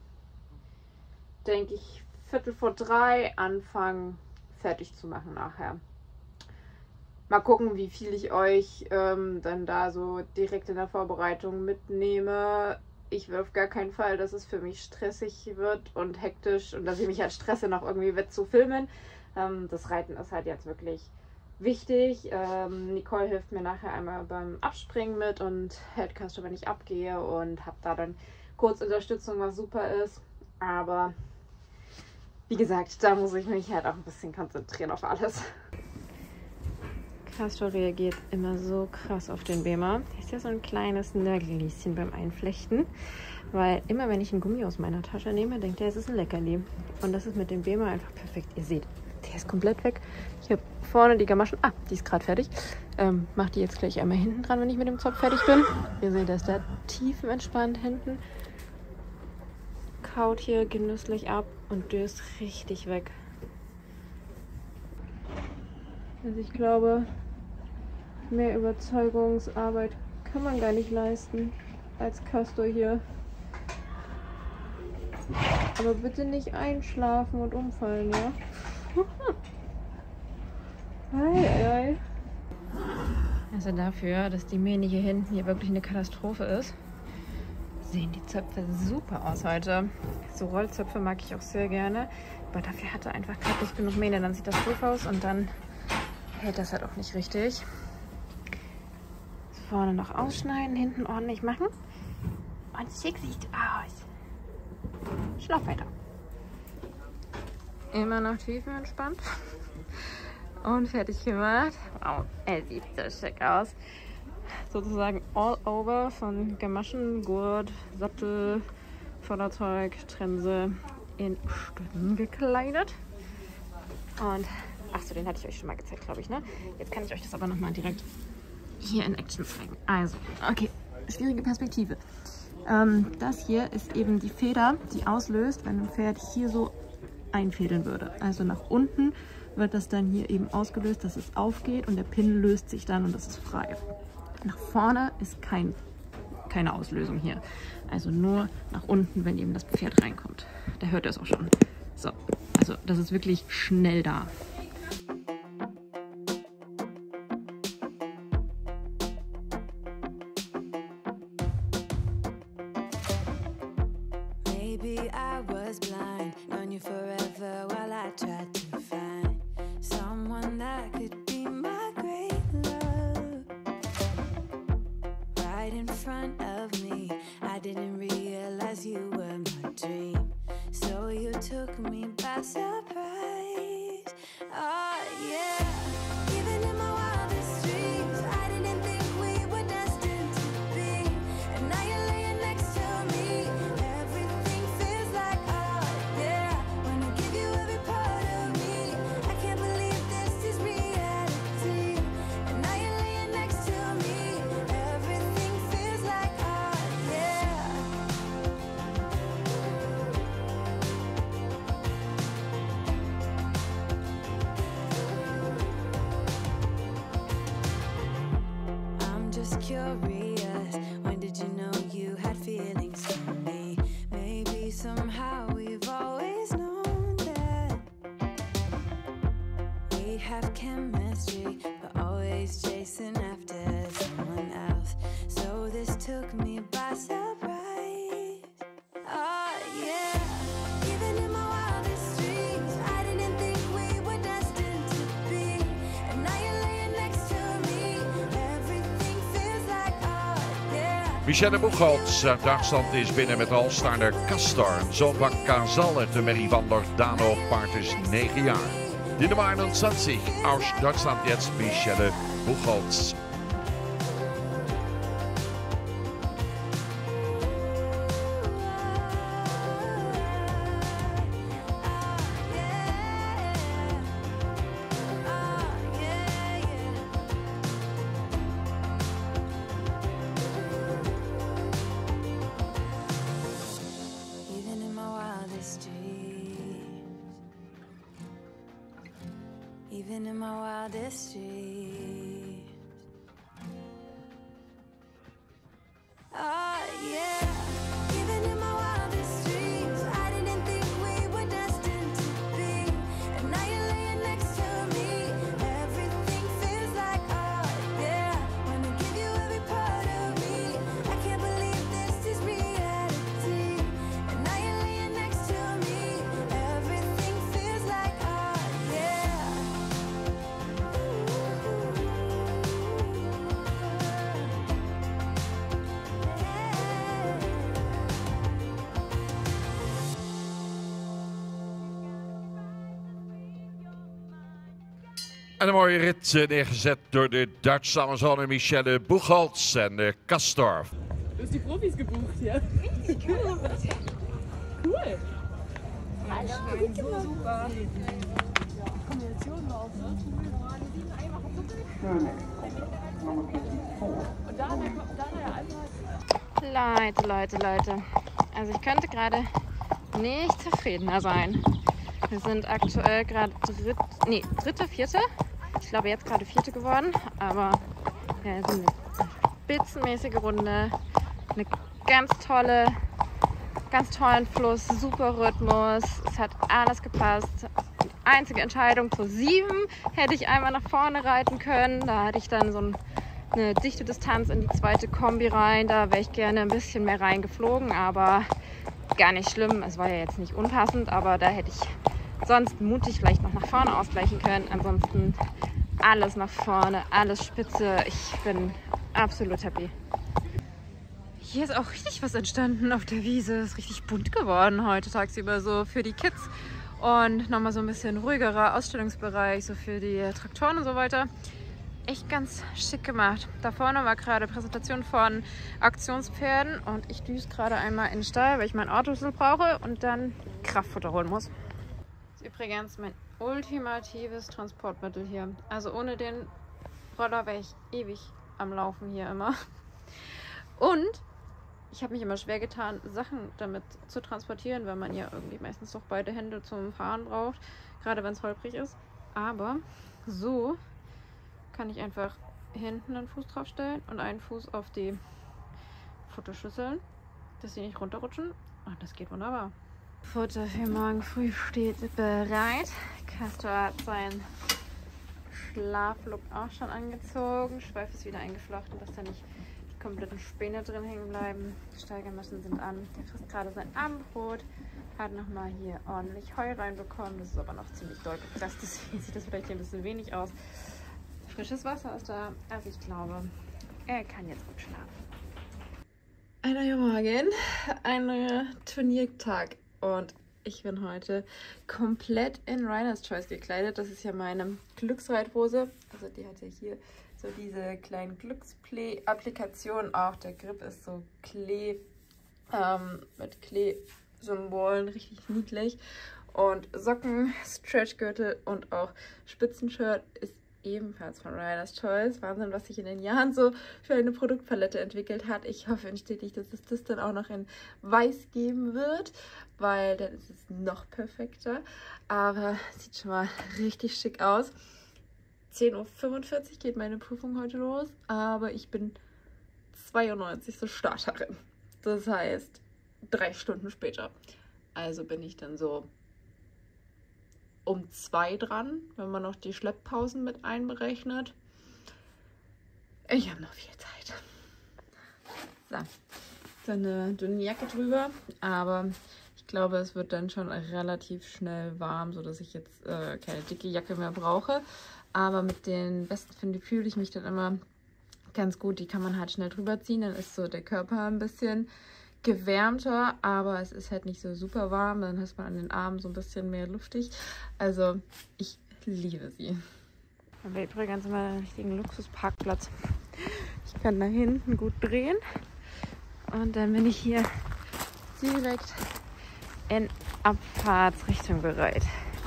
denke ich, 2:45 anfangen, fertig zu machen nachher. Mal gucken, wie viel ich euch dann da so direkt in der Vorbereitung mitnehme. Ich will auf gar keinen Fall, dass es für mich stressig wird und hektisch und dass ich mich halt stresse, noch irgendwie zu filmen. Das Reiten ist halt jetzt wirklich wichtig. Nicole hilft mir nachher einmal beim Abspringen mit und hält Castro, wenn ich abgehe, und habe da dann kurz Unterstützung, was super ist. Aber wie gesagt, da muss ich mich halt auch ein bisschen konzentrieren auf alles. Castro reagiert immer so krass auf den Bema. Der ist ja so ein kleines Nörgelieschen beim Einflechten. Weil immer, wenn ich einen Gummi aus meiner Tasche nehme, denkt er, es ist ein Leckerli. Und das ist mit dem Bema einfach perfekt. Ihr seht, der ist komplett weg. Ich habe vorne die Gamaschen. Ah, die ist gerade fertig. Mache die jetzt gleich einmal hinten dran, wenn ich mit dem Zopf fertig bin. Ihr seht, der ist da tiefenentspannt hinten. Kaut hier genüsslich ab und döst richtig weg. Also ich glaube, mehr Überzeugungsarbeit kann man gar nicht leisten als Castro hier. Aber bitte nicht einschlafen und umfallen, ja? Ei. Also dafür, dass die Mähne hier hinten hier wirklich eine Katastrophe ist, sehen die Zöpfe super aus heute. So Rollzöpfe mag ich auch sehr gerne. Aber dafür hat er einfach gerade nicht genug Mähne. Dann sieht das doof aus und dann hält das halt auch nicht richtig. Vorne noch ausschneiden, hinten ordentlich machen. Und schick sieht aus. Schlaf weiter. Immer noch tiefenentspannt. Und fertig gemacht. Wow, er sieht so schick aus. Sozusagen all over von Gamaschen, Gurt, Sattel, Vorderzeug, Trense in Stücken gekleidet. Und achso, den hatte ich euch schon mal gezeigt, glaube ich, ne? Jetzt kann ich euch das aber nochmal direkt hier in Action zeigen. Also, okay, schwierige Perspektive. Das hier ist eben die Feder, die auslöst, wenn ein Pferd hier so einfädeln würde. Also nach unten wird das dann hier eben ausgelöst, dass es aufgeht und der Pin löst sich dann und das ist frei. Nach vorne ist keine Auslösung hier. Also nur nach unten, wenn eben das Pferd reinkommt. Da hört ihr es auch schon. So, also das ist wirklich schnell da. Maybe I was blind, known you forever while I tried to find someone that could be my great love. Right in front of me, I didn't realize you were my dream. So you took me by surprise. Oh yeah, even in my wildest dreams, I didn't think we were destined to be. And now you're laying next to me. Everything feels like oh yeah. When I give you every part of me, I can't believe this is reality. And now you're laying next to me. Everything feels like oh yeah. I'm just curious, when did you know you had feelings for me? Maybe somehow we've always known that we have chemistry, but always chasing after someone else. So this took me by surprise. Oh yeah, even in my wildest dreams, I didn't think we were destined to be. And now you're laying next to me. Everything feels like oh yeah. Michelle Buchholz uit Duitsland is binnen met de Alstaarder Castor, een zoon van Kazal uit de Merrie van Lordano. Paard is 9 jaar. Die Nummer 21 aus Deutschland jetzt Michelle Buchholz. Even in my wildest dreams, even in my wildest dreams. Oh yeah, even in my wildest dreams, I didn't think we were destined to be. And now you're laying next to me. Everything feels like oh yeah. When I give you every part of me, I can't believe this is reality. And now you're laying next to me. Everything feels like oh yeah. En een mooie rit neergezet door de Duitse Amazone Michelle Buchholz en Castor. Du hast die Profis gebucht hier. Richtig cool. Cool. So super. Kombination war auch so cool. Und da Leute. Also ich könnte gerade nicht zufriedener sein. Wir sind aktuell gerade dritte, vierte. Ich glaube jetzt gerade vierte geworden. Aber ja, es ist eine spitzenmäßige Runde. Eine ganz tollen Fluss, super Rhythmus. Es hat alles gepasst. Die einzige Entscheidung zur 7 hätte ich einmal nach vorne reiten können. Da hatte ich dann so eine dichte Distanz in die zweite Kombi rein. Da wäre ich gerne ein bisschen mehr reingeflogen, aber gar nicht schlimm. Es war ja jetzt nicht unpassend, aber da hätte ich sonst mutig vielleicht noch nach vorne ausgleichen können. Ansonsten alles nach vorne, alles spitze. Ich bin absolut happy. Hier ist auch richtig was entstanden auf der Wiese. Es ist richtig bunt geworden heute tagsüber so für die Kids. Und nochmal so ein bisschen ruhigerer Ausstellungsbereich, so für die Traktoren und so weiter. Echt ganz schick gemacht. Da vorne war gerade Präsentation von Auktionspferden und ich düse gerade einmal in den Stall, weil ich mein Autositz brauche und dann Kraftfutter holen muss. Das ist übrigens mein ultimatives Transportmittel hier. Also ohne den Roller wäre ich ewig am Laufen hier immer. Und ich habe mich immer schwer getan, Sachen damit zu transportieren, weil man ja irgendwie meistens doch beide Hände zum Fahren braucht, gerade wenn es holprig ist. Aber so kann ich einfach hinten einen Fuß draufstellen und einen Fuß auf die Futterschüsseln, dass sie nicht runterrutschen. Und das geht wunderbar. Futter für morgen früh steht bereit. Castor hat seinen Schlaflook auch schon angezogen. Schweif ist wieder eingeflochten, dass da nicht die kompletten Späne drin hängen bleiben. Die Steigermaschen sind an. Der frisst gerade sein Abendbrot. Hat nochmal hier ordentlich Heu reinbekommen. Das ist aber noch ziemlich doll gepresst. Deswegen sieht das vielleicht hier ein bisschen wenig aus. Frisches Wasser ist da. Also ich glaube, er kann jetzt gut schlafen. Ein neuer Morgen. Ein neuer Turniertag. Und ich bin heute komplett in Reiner's Choice gekleidet. Das ist ja meine Glücksreithose. Also die hat ja hier so diese kleinen Glücksplay-Applikationen. Auch der Grip ist so Klee, mit Klee-Symbolen, richtig niedlich. Und Socken, Stretchgürtel und auch Spitzenshirt ist ebenfalls von Reiner's Choice. Wahnsinn, was sich in den Jahren so für eine Produktpalette entwickelt hat. Ich hoffe instetig, dass es das dann auch noch in Weiß geben wird, weil dann ist es noch perfekter. Aber sieht schon mal richtig schick aus. 10:45 Uhr geht meine Prüfung heute los, aber ich bin 92. Starterin. Das heißt 3 Stunden später. Also bin ich dann so um 2 dran, wenn man noch die Schlepppausen mit einberechnet. Ich habe noch viel Zeit. So, dann eine dünne Jacke drüber, aber ich glaube, es wird dann schon relativ schnell warm, sodass ich jetzt keine dicke Jacke mehr brauche. Aber mit den Westen fühle ich mich dann immer ganz gut. Die kann man halt schnell drüber ziehen, dann ist so der Körper ein bisschen gewärmter, aber es ist halt nicht so super warm. Dann hast man an den Armen so ein bisschen mehr luftig. Also ich liebe sie. Haben wir übrigens mal einen richtigen Luxusparkplatz. Ich kann da hinten gut drehen und dann bin ich hier direkt in Abfahrtsrichtung bereit.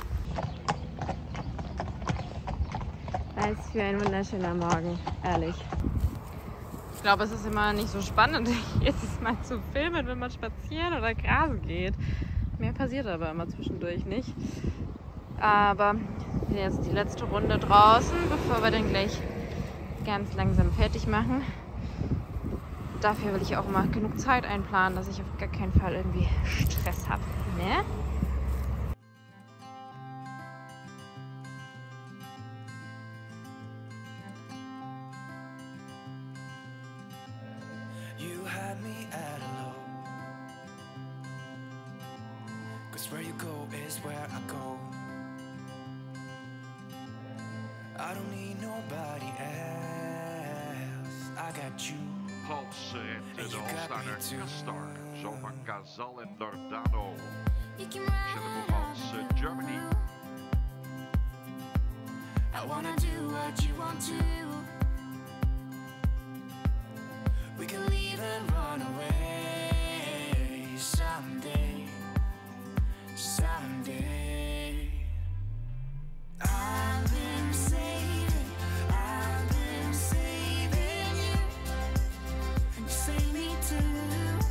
Was für ein wunderschöner Morgen, ehrlich. Ich glaube, es ist immer nicht so spannend, jetzt mal zu filmen, wenn man spazieren oder grasen geht. Mehr passiert aber immer zwischendurch nicht. Aber wir sind jetzt die letzte Runde draußen, bevor wir dann gleich ganz langsam fertig machen. Dafür will ich auch immer genug Zeit einplanen, dass ich auf gar keinen Fall irgendwie Stress habe. Ne? Where you go is where I go. I don't need nobody else. I got you. Als de Holsteiner Castor, zo van Casal en Dordano. Michelle als Germany. I wanna do what you want to. We can leave and run away someday. Someday. I've been saving you, and you save me too.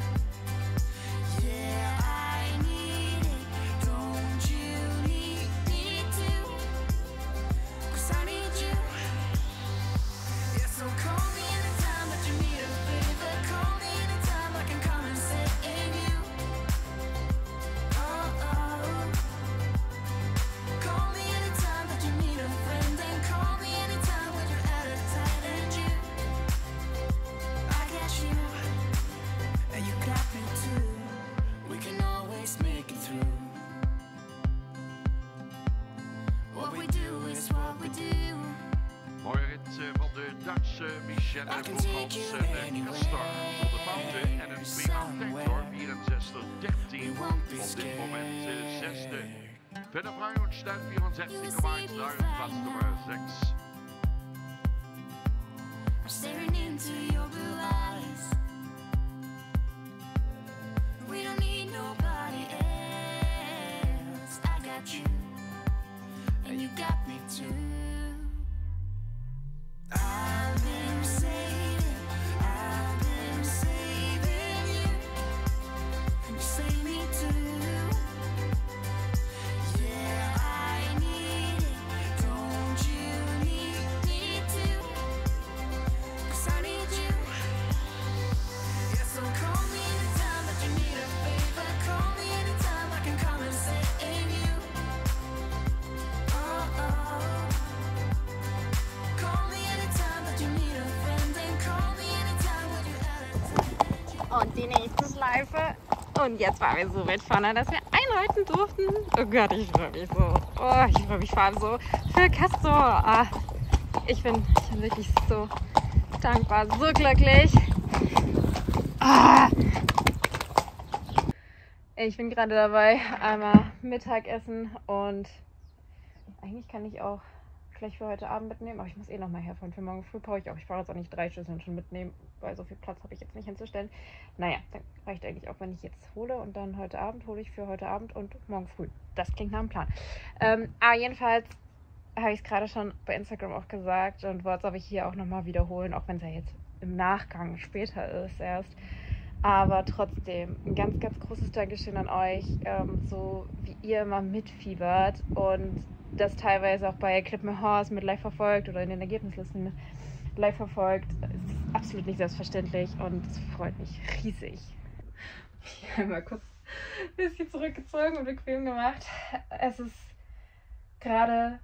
Yeah, I need it, don't you need me too? 'Cause I need you. Yeah, so call me anytime that you need a favor. Call me anytime I can come and sit in you. Call me anytime that you need a friend, and call me anytime when you're at a tight end. I got you, and you got me too. We can always make it through. What we do is what we do. Mooi rit van de Duitse Michelle Boegmans en Castor. Op de fouten en een prima tijd door 64-13. Op dit moment zesde. Verder Freiund staat 64,1, plaats nummer 6. I'm staring into your blue eyes. We don't need nobody else. I got you, and you got me too. I've been saving Schleife. Und jetzt waren wir so weit vorne, dass wir einreiten durften. Oh Gott, ich freue mich so. Oh, ich freue mich vor allem so für Castor. Ah, ich bin wirklich so dankbar, so glücklich. Ah. Ich bin gerade dabei, einmal Mittagessen und eigentlich kann ich auch gleich für heute Abend mitnehmen, aber ich muss eh nochmal herfahren. Für morgen früh brauche ich auch. Ich brauche jetzt auch nicht 3 Schüsseln schon mitnehmen, weil so viel Platz habe ich jetzt nicht hinzustellen. Naja, dann reicht eigentlich auch, wenn ich jetzt hole und dann heute Abend hole ich für heute Abend und morgen früh. Das klingt nach einem Plan. Aber jedenfalls habe ich es gerade schon bei Instagram auch gesagt und wollte es aber hier auch nochmal wiederholen, auch wenn es ja jetzt im Nachgang später ist erst. Aber trotzdem ein ganz, ganz großes Dankeschön an euch, so wie ihr immer mitfiebert und das teilweise auch bei Clip My Horse mit live verfolgt oder in den Ergebnislisten mit live verfolgt. Es ist absolut nicht selbstverständlich und es freut mich riesig. Ich habe mal kurz ein bisschen zurückgezogen und bequem gemacht. Es ist gerade,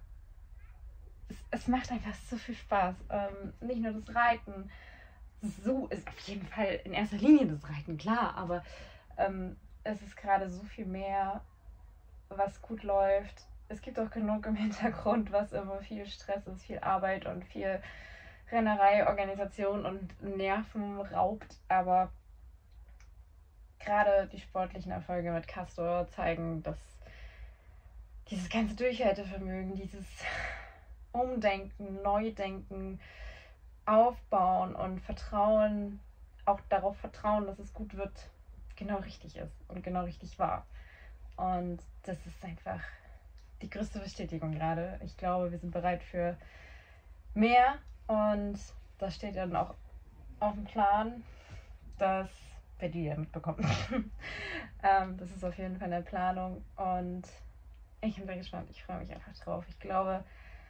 es macht einfach so viel Spaß. Nicht nur das Reiten, so ist auf jeden Fall in erster Linie das Reiten, klar, aber es ist gerade so viel mehr, was gut läuft. Es gibt auch genug im Hintergrund, was immer viel Stress ist, viel Arbeit und viel Rennerei, Organisation und Nerven raubt. Aber gerade die sportlichen Erfolge mit Castor zeigen, dass dieses ganze Durchhaltevermögen, dieses Umdenken, Neudenken, Aufbauen und Vertrauen, auch darauf vertrauen, dass es gut wird, genau richtig ist und genau richtig war. Und das ist einfach die größte Bestätigung gerade. Ich glaube, wir sind bereit für mehr und das steht dann auch auf dem Plan. Das werdet ihr ja mitbekommen. Das ist auf jeden Fall eine Planung und ich bin sehr gespannt. Ich freue mich einfach drauf. Ich glaube,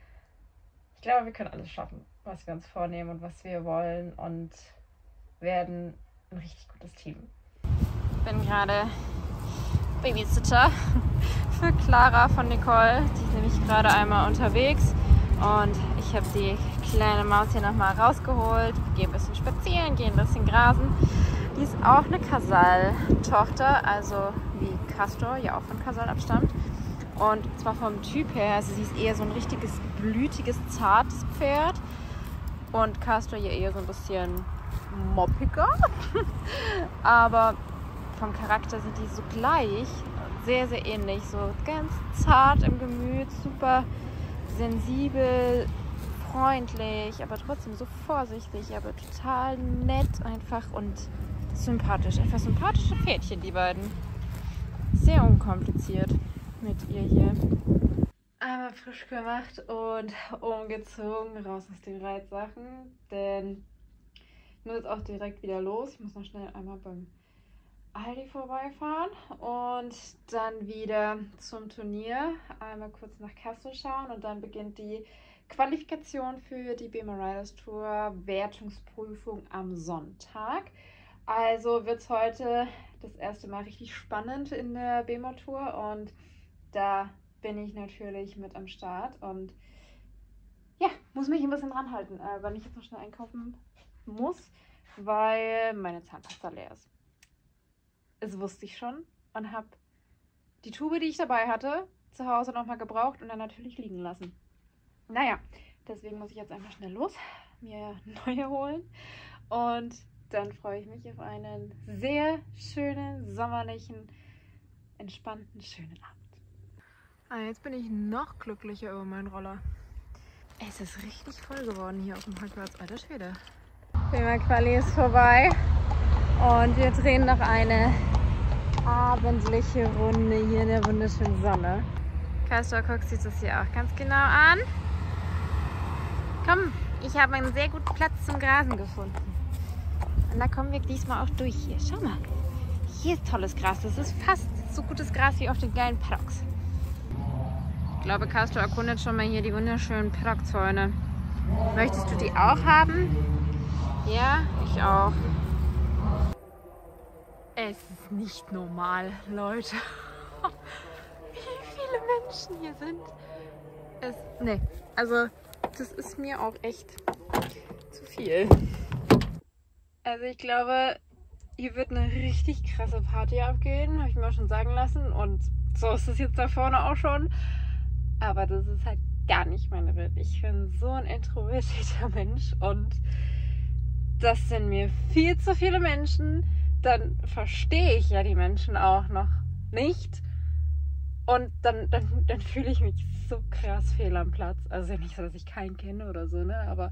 wir können alles schaffen, was wir uns vornehmen und was wir wollen und werden ein richtig gutes Team. Ich bin gerade Babysitter für Clara von Nicole. Die ist nämlich gerade einmal unterwegs und ich habe die kleine Maus hier nochmal rausgeholt. Wir gehen ein bisschen spazieren, gehen ein bisschen grasen. Die ist auch eine Casal-Tochter, also wie Castor, ja auch von Casal abstammt. Und zwar vom Typ her, also sie ist eher so ein richtiges, blütiges, zartes Pferd. Und Castor hier eher so ein bisschen moppiger. Aber vom Charakter sind die so gleich, sehr, sehr ähnlich. So ganz zart im Gemüt, super sensibel, freundlich, aber trotzdem so vorsichtig, aber total nett einfach und sympathisch. Einfach sympathische Pferdchen, die beiden. Sehr unkompliziert mit ihr hier. Einmal frisch gemacht und umgezogen, raus aus den Reitsachen, denn ich muss jetzt auch direkt wieder los. Ich muss noch schnell einmal beim Aldi vorbeifahren und dann wieder zum Turnier. Einmal kurz nach Castor schauen und dann beginnt die Qualifikation für die BEMA Riders Tour Wertungsprüfung am Sonntag. Also wird es heute das erste Mal richtig spannend in der BEMA Tour und da bin ich natürlich mit am Start und ja, muss mich ein bisschen dran halten, weil ich jetzt noch schnell einkaufen muss, weil meine Zahnpasta leer ist. Das wusste ich schon und habe die Tube, die ich dabei hatte, zu Hause nochmal gebraucht und dann natürlich liegen lassen. Naja, deswegen muss ich jetzt einfach schnell los, mir neue holen und dann freue ich mich auf einen sehr schönen, sommerlichen, entspannten, schönen Abend. Jetzt bin ich noch glücklicher über meinen Roller. Es ist richtig voll geworden hier auf dem Parkplatz. Alter Schwede. BEMA-Quali ist vorbei und wir drehen noch eine abendliche Runde hier in der wunderschönen Sonne. Castor guckt sich das hier auch ganz genau an. Komm, ich habe einen sehr guten Platz zum Grasen gefunden. Und da kommen wir diesmal auch durch hier. Schau mal, hier ist tolles Gras. Das ist fast so gutes Gras wie auf den geilen Paddocks. Ich glaube, Castor erkundet schon mal hier die wunderschönen Paddockzäune. Möchtest du die auch haben? Ja, ich auch. Es ist nicht normal, Leute. Wie viele Menschen hier sind. Nee, also das ist mir auch echt zu viel. Also ich glaube, hier wird eine richtig krasse Party abgehen, habe ich mir auch schon sagen lassen. Und so ist es jetzt da vorne auch schon. Aber das ist halt gar nicht meine Welt. Ich bin so ein introvertierter Mensch und das sind mir viel zu viele Menschen. Dann verstehe ich ja die Menschen auch noch nicht. Und dann fühle ich mich so krass fehl am Platz. Also nicht so, dass ich keinen kenne oder so, ne? Aber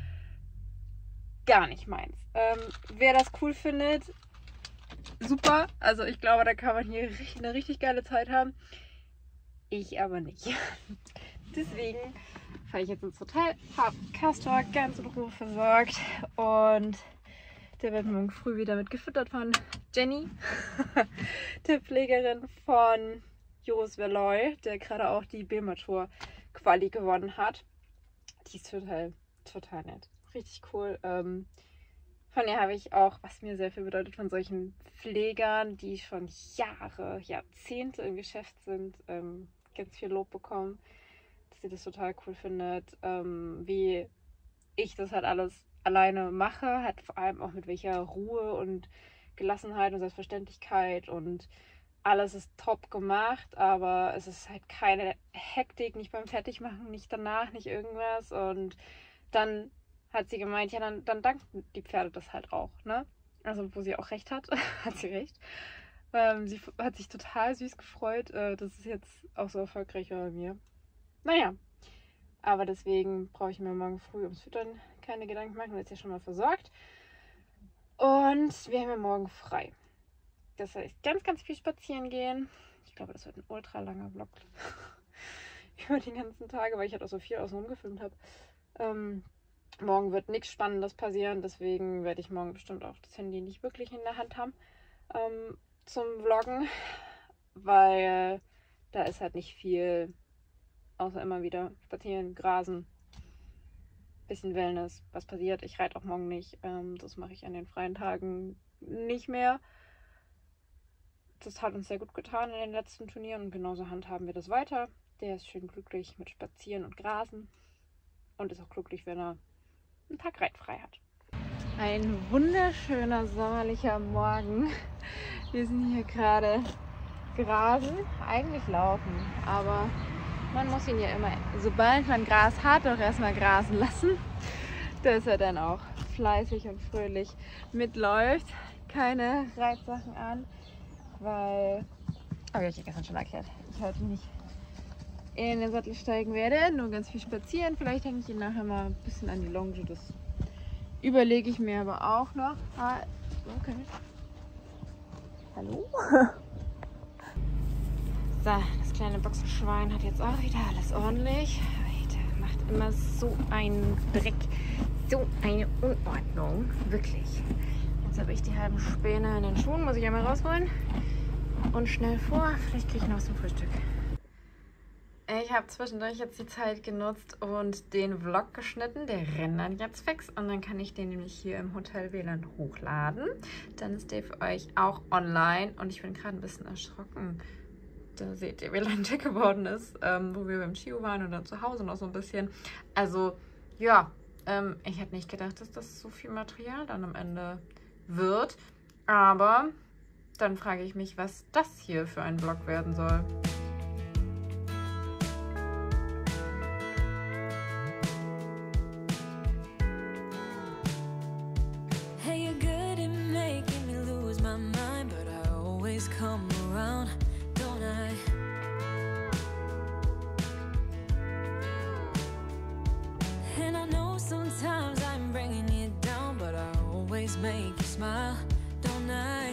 gar nicht meins. Wer das cool findet, super. Also ich glaube, da kann man hier eine richtig geile Zeit haben. Ich aber nicht. Deswegen fahre ich jetzt ins Hotel, habe Castor ganz in Ruhe versorgt und der wird morgen früh wieder mit gefüttert von Jenny, der Pflegerin von Joris Verloy, der gerade auch die B-Matur-Quali gewonnen hat. Die ist total nett. Richtig cool. Von ihr habe ich auch, was mir sehr viel bedeutet, von solchen Pflegern, die schon Jahrzehnte im Geschäft sind, ganz viel Lob bekommen, dass sie das total cool findet, wie ich das halt alles alleine mache, halt vor allem auch mit welcher Ruhe und Gelassenheit und Selbstverständlichkeit und alles ist top gemacht, aber es ist halt keine Hektik, nicht beim Fertigmachen, nicht danach, nicht irgendwas. Und dann hat sie gemeint, ja, dann danken die Pferde das halt auch, ne? Also, wo sie auch recht hat, hat sie recht. Sie hat sich total süß gefreut, dass es jetzt auch so erfolgreich war bei mir. Naja, aber deswegen brauche ich mir morgen früh ums Füttern keine Gedanken machen, weil es ja schon mal versorgt. Und wir haben ja morgen frei. Das heißt, ganz, ganz viel spazieren gehen. Ich glaube, das wird ein ultra langer Vlog über die ganzen Tage, weil ich halt auch so viel außenrum gefilmt habe. Morgen wird nichts Spannendes passieren, deswegen werde ich morgen bestimmt auch das Handy nicht wirklich in der Hand haben zum Vloggen, weil da ist halt nicht viel, außer immer wieder spazieren, grasen, bisschen Wellness, was passiert. Ich reite auch morgen nicht, das mache ich an den freien Tagen nicht mehr. Das hat uns sehr gut getan in den letzten Turnieren und genauso handhaben wir das weiter. Der ist schön glücklich mit Spazieren und Grasen und ist auch glücklich, wenn er einen Tag reitfrei hat. Ein wunderschöner sommerlicher Morgen. Wir sind hier gerade grasen, eigentlich laufen, aber man muss ihn ja immer, sobald man Gras hat, auch erstmal grasen lassen, dass er dann auch fleißig und fröhlich mitläuft. Keine Reitsachen an, weil, habe ich ja gestern schon erklärt, ich heute nicht in den Sattel steigen werde, nur ganz viel spazieren. Vielleicht hänge ich ihn nachher mal ein bisschen an die Longe, das überlege ich mir aber auch noch. Okay. Hallo? So, das kleine Boxenschwein hat jetzt auch wieder alles ordentlich. Der macht immer so einen Dreck, so eine Unordnung, wirklich. Jetzt habe ich die halben Späne in den Schuhen, muss ich einmal rausholen und schnell vor. Vielleicht kriege ich noch was zum Frühstück. Ich habe zwischendurch jetzt die Zeit genutzt und den Vlog geschnitten. Der rennt dann jetzt fix und dann kann ich den nämlich hier im Hotel WLAN hochladen. Dann ist der für euch auch online und ich bin gerade ein bisschen erschrocken. Da seht ihr, wie lang der geworden ist, wo wir beim Chio waren und dann zu Hause noch so ein bisschen. Also ja, ich hätte nicht gedacht, dass das so viel Material dann am Ende wird. Aber dann frage ich mich, was das hier für ein Vlog werden soll. Hey, you're good at making me lose my mind, but I always come around, don't I? And I know sometimes I'm bringing you down, but I always make you smile, don't I?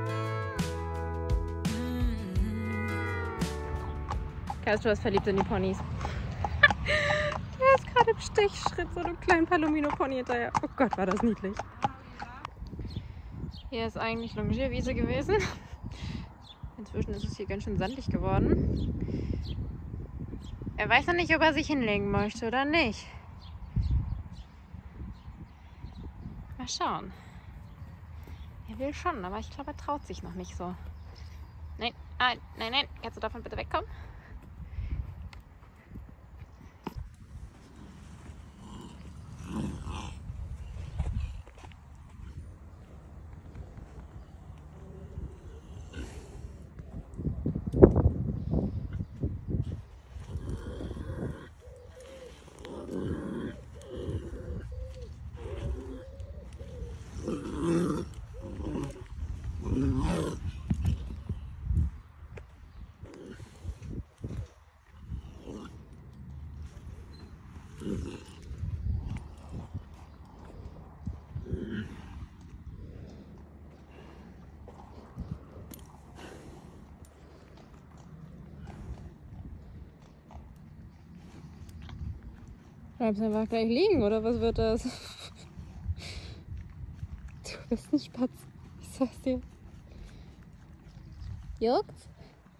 Castor ist verliebt in die Ponys. Der ist gerade im Stechschritt, so einem kleinen Palomino-Pony hinterher. Oh Gott, war das niedlich. Hier ist eigentlich Longierwiese gewesen. Inzwischen ist es hier ganz schön sandig geworden. Er weiß noch nicht, ob er sich hinlegen möchte oder nicht. Mal schauen. Er will schon, aber ich glaube, er traut sich noch nicht so. Nein, nein, kannst du davon bitte wegkommen? Bleibst einfach gleich liegen, oder was wird das? Du bist ein Spatz. Ich sag's dir. Juckt's?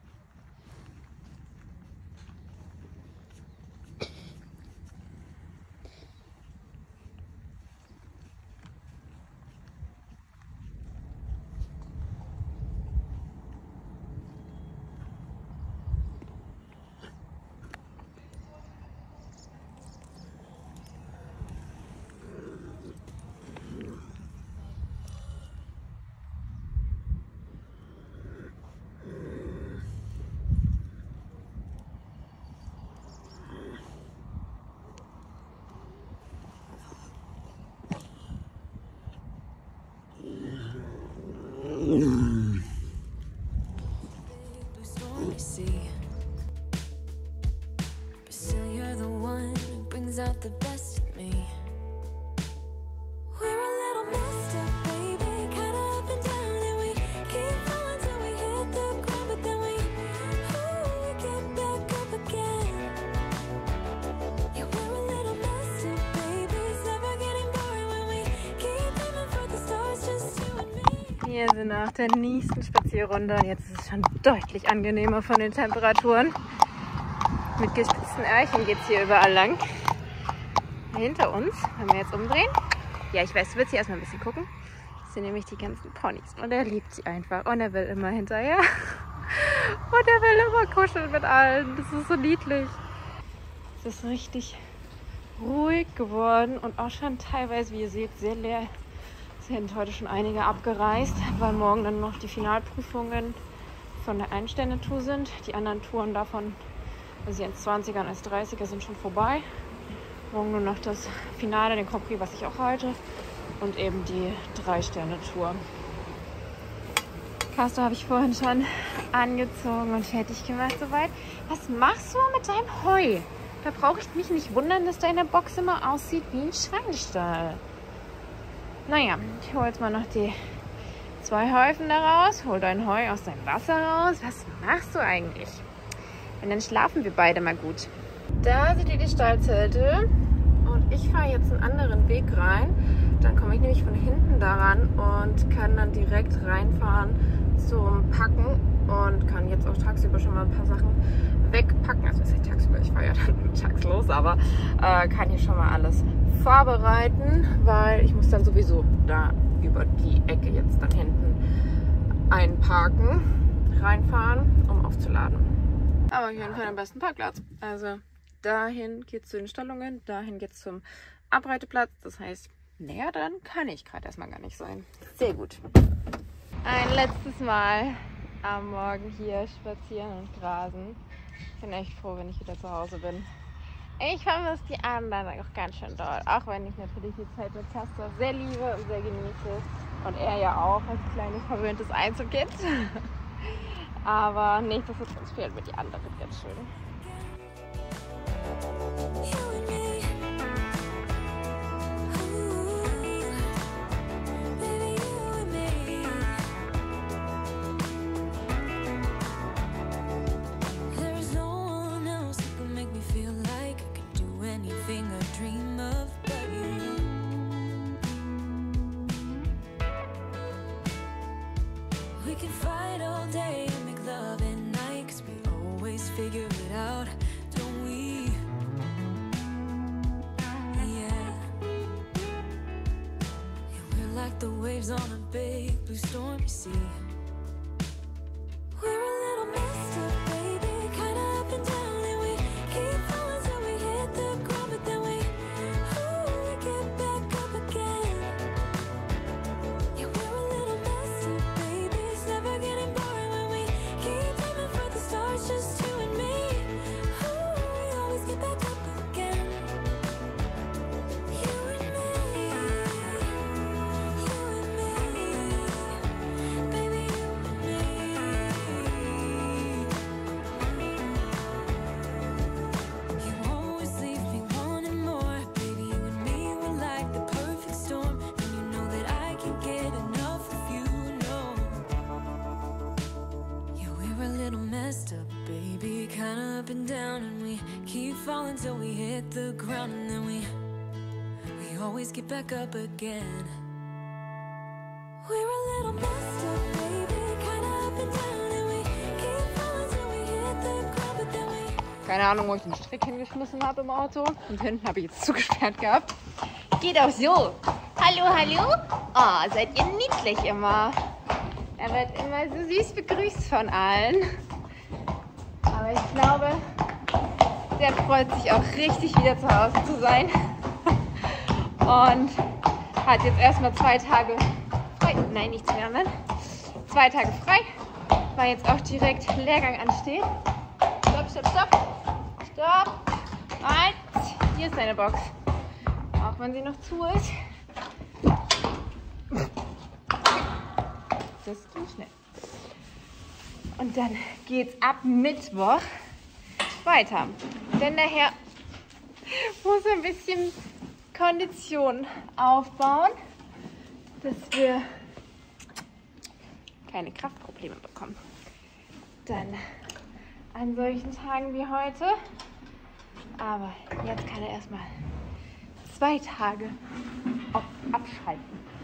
Blue stormy sea. But still you're the one who brings out the best in me. We're a little messed up, baby, kinda up and down, and we keep falling till we hit the ground, but then we get back up again. Yeah, we're a little messed up, baby, it's never getting boring when we keep aiming for the stars, just you and me. Wir sind nach der nächsten Spazierrunde und jetzt ist es schon deutlich angenehmer von den Temperaturen. Mit gespitzten Öhrchen geht es hier überall lang. Hinter uns, wenn wir jetzt umdrehen. Ja, ich weiß, du willst hier erstmal ein bisschen gucken. Das sind nämlich die ganzen Ponys und er liebt sie einfach und er will immer hinterher. Und er will immer kuscheln mit allen. Das ist so niedlich. Es ist richtig ruhig geworden und auch schon teilweise, wie ihr seht, sehr leer. Es sind heute schon einige abgereist, weil morgen dann noch die Finalprüfungen von der Einstände-Tour sind. Die anderen Touren davon, also die 20er und S30er, sind schon vorbei. Morgen nur noch das Finale, den Grand Prix, was ich auch halte. Und eben die 3-Sterne-Tour. Castor habe ich vorhin schon angezogen und fertig gemacht soweit. Was machst du mit deinem Heu? Da brauche ich mich nicht wundern, dass deine Box immer aussieht wie ein Schweinestall. Naja, ich hole jetzt mal noch die 2 Häufen da raus. Hol dein Heu aus deinem Wasser raus. Was machst du eigentlich? Und dann schlafen wir beide mal gut. Da seht ihr die Stallzelte. Und ich fahre jetzt einen anderen Weg rein. Dann komme ich nämlich von hinten daran und kann dann direkt reinfahren zum Packen. Und kann jetzt auch tagsüber schon mal ein paar Sachen wegpacken. Also was heißt tagsüber? Ich fahre ja dann tags los, aber kann hier schon mal alles vorbereiten, weil ich muss dann sowieso da über die Ecke jetzt dann hinten einparken, reinfahren, um aufzuladen. Aber hier haben wir den besten Parkplatz. Also dahin geht es zu den Stallungen, dahin geht es zum Abreiteplatz. Das heißt, näher dran kann ich gerade erstmal gar nicht sein. Sehr gut. Ein letztes Mal am Morgen hier spazieren und grasen. Ich bin echt froh, wenn ich wieder zu Hause bin. Ich vermisse die anderen auch ganz schön doll. Auch wenn ich natürlich die Zeit mit Castor sehr liebe und sehr genieße. Und er ja auch als kleines verwöhntes Einzelkind. Aber nichtsdestotrotz fehlt mir die anderen ganz schön. You and me. Ooh, baby, you and me. There's no one else who can make me feel like I could do anything I dream of but you. We can fight all day and make love at night, 'cause we always figure it out, don't we? Yeah. Yeah, we're like the waves on a big blue stormy sea. We're a little messed up, baby, kinda up and down, and we keep falling till we hit the ground, but then we get back up again. Yeah, we're a little messed up, baby, it's never getting boring when we keep aiming for the stars, just you and me. We always get back up again. You and me, baby, you and me. You always leave me wanting more, baby, you and me, we're like the perfect storm, and you know that I can't get enough of you, no. Yeah, we're a little messed up, baby, kinda up and down, and we keep falling till we hit the ground, and then we always get back up again. We're a little messed up, baby, kinda up and down, and we keep falling till we hit the ground, but then we... Keine Ahnung, wo ich den Strick hingeschmissen habe im Auto. Und hinten habe ich jetzt zugesperrt gehabt. Geht auch so. Hallo, hallo. Oh, seid ihr niedlich immer. Er wird immer so süß begrüßt von allen. Aber ich glaube, der freut sich auch richtig, wieder zu Hause zu sein. Und hat jetzt erstmal 2 Tage frei. Nein, nichts mehr, Mann. 2 Tage frei, weil jetzt auch direkt Lehrgang ansteht. Stopp, stopp, stopp. Stopp. Halt. Hier ist deine Box. Auch wenn sie noch zu ist. Das ging schnell. Und dann geht's ab Mittwoch weiter. Denn der Herr muss ein bisschen Kondition aufbauen, dass wir keine Kraftprobleme bekommen. Dann an solchen Tagen wie heute. Aber jetzt kann er erstmal 2 Tage abschalten.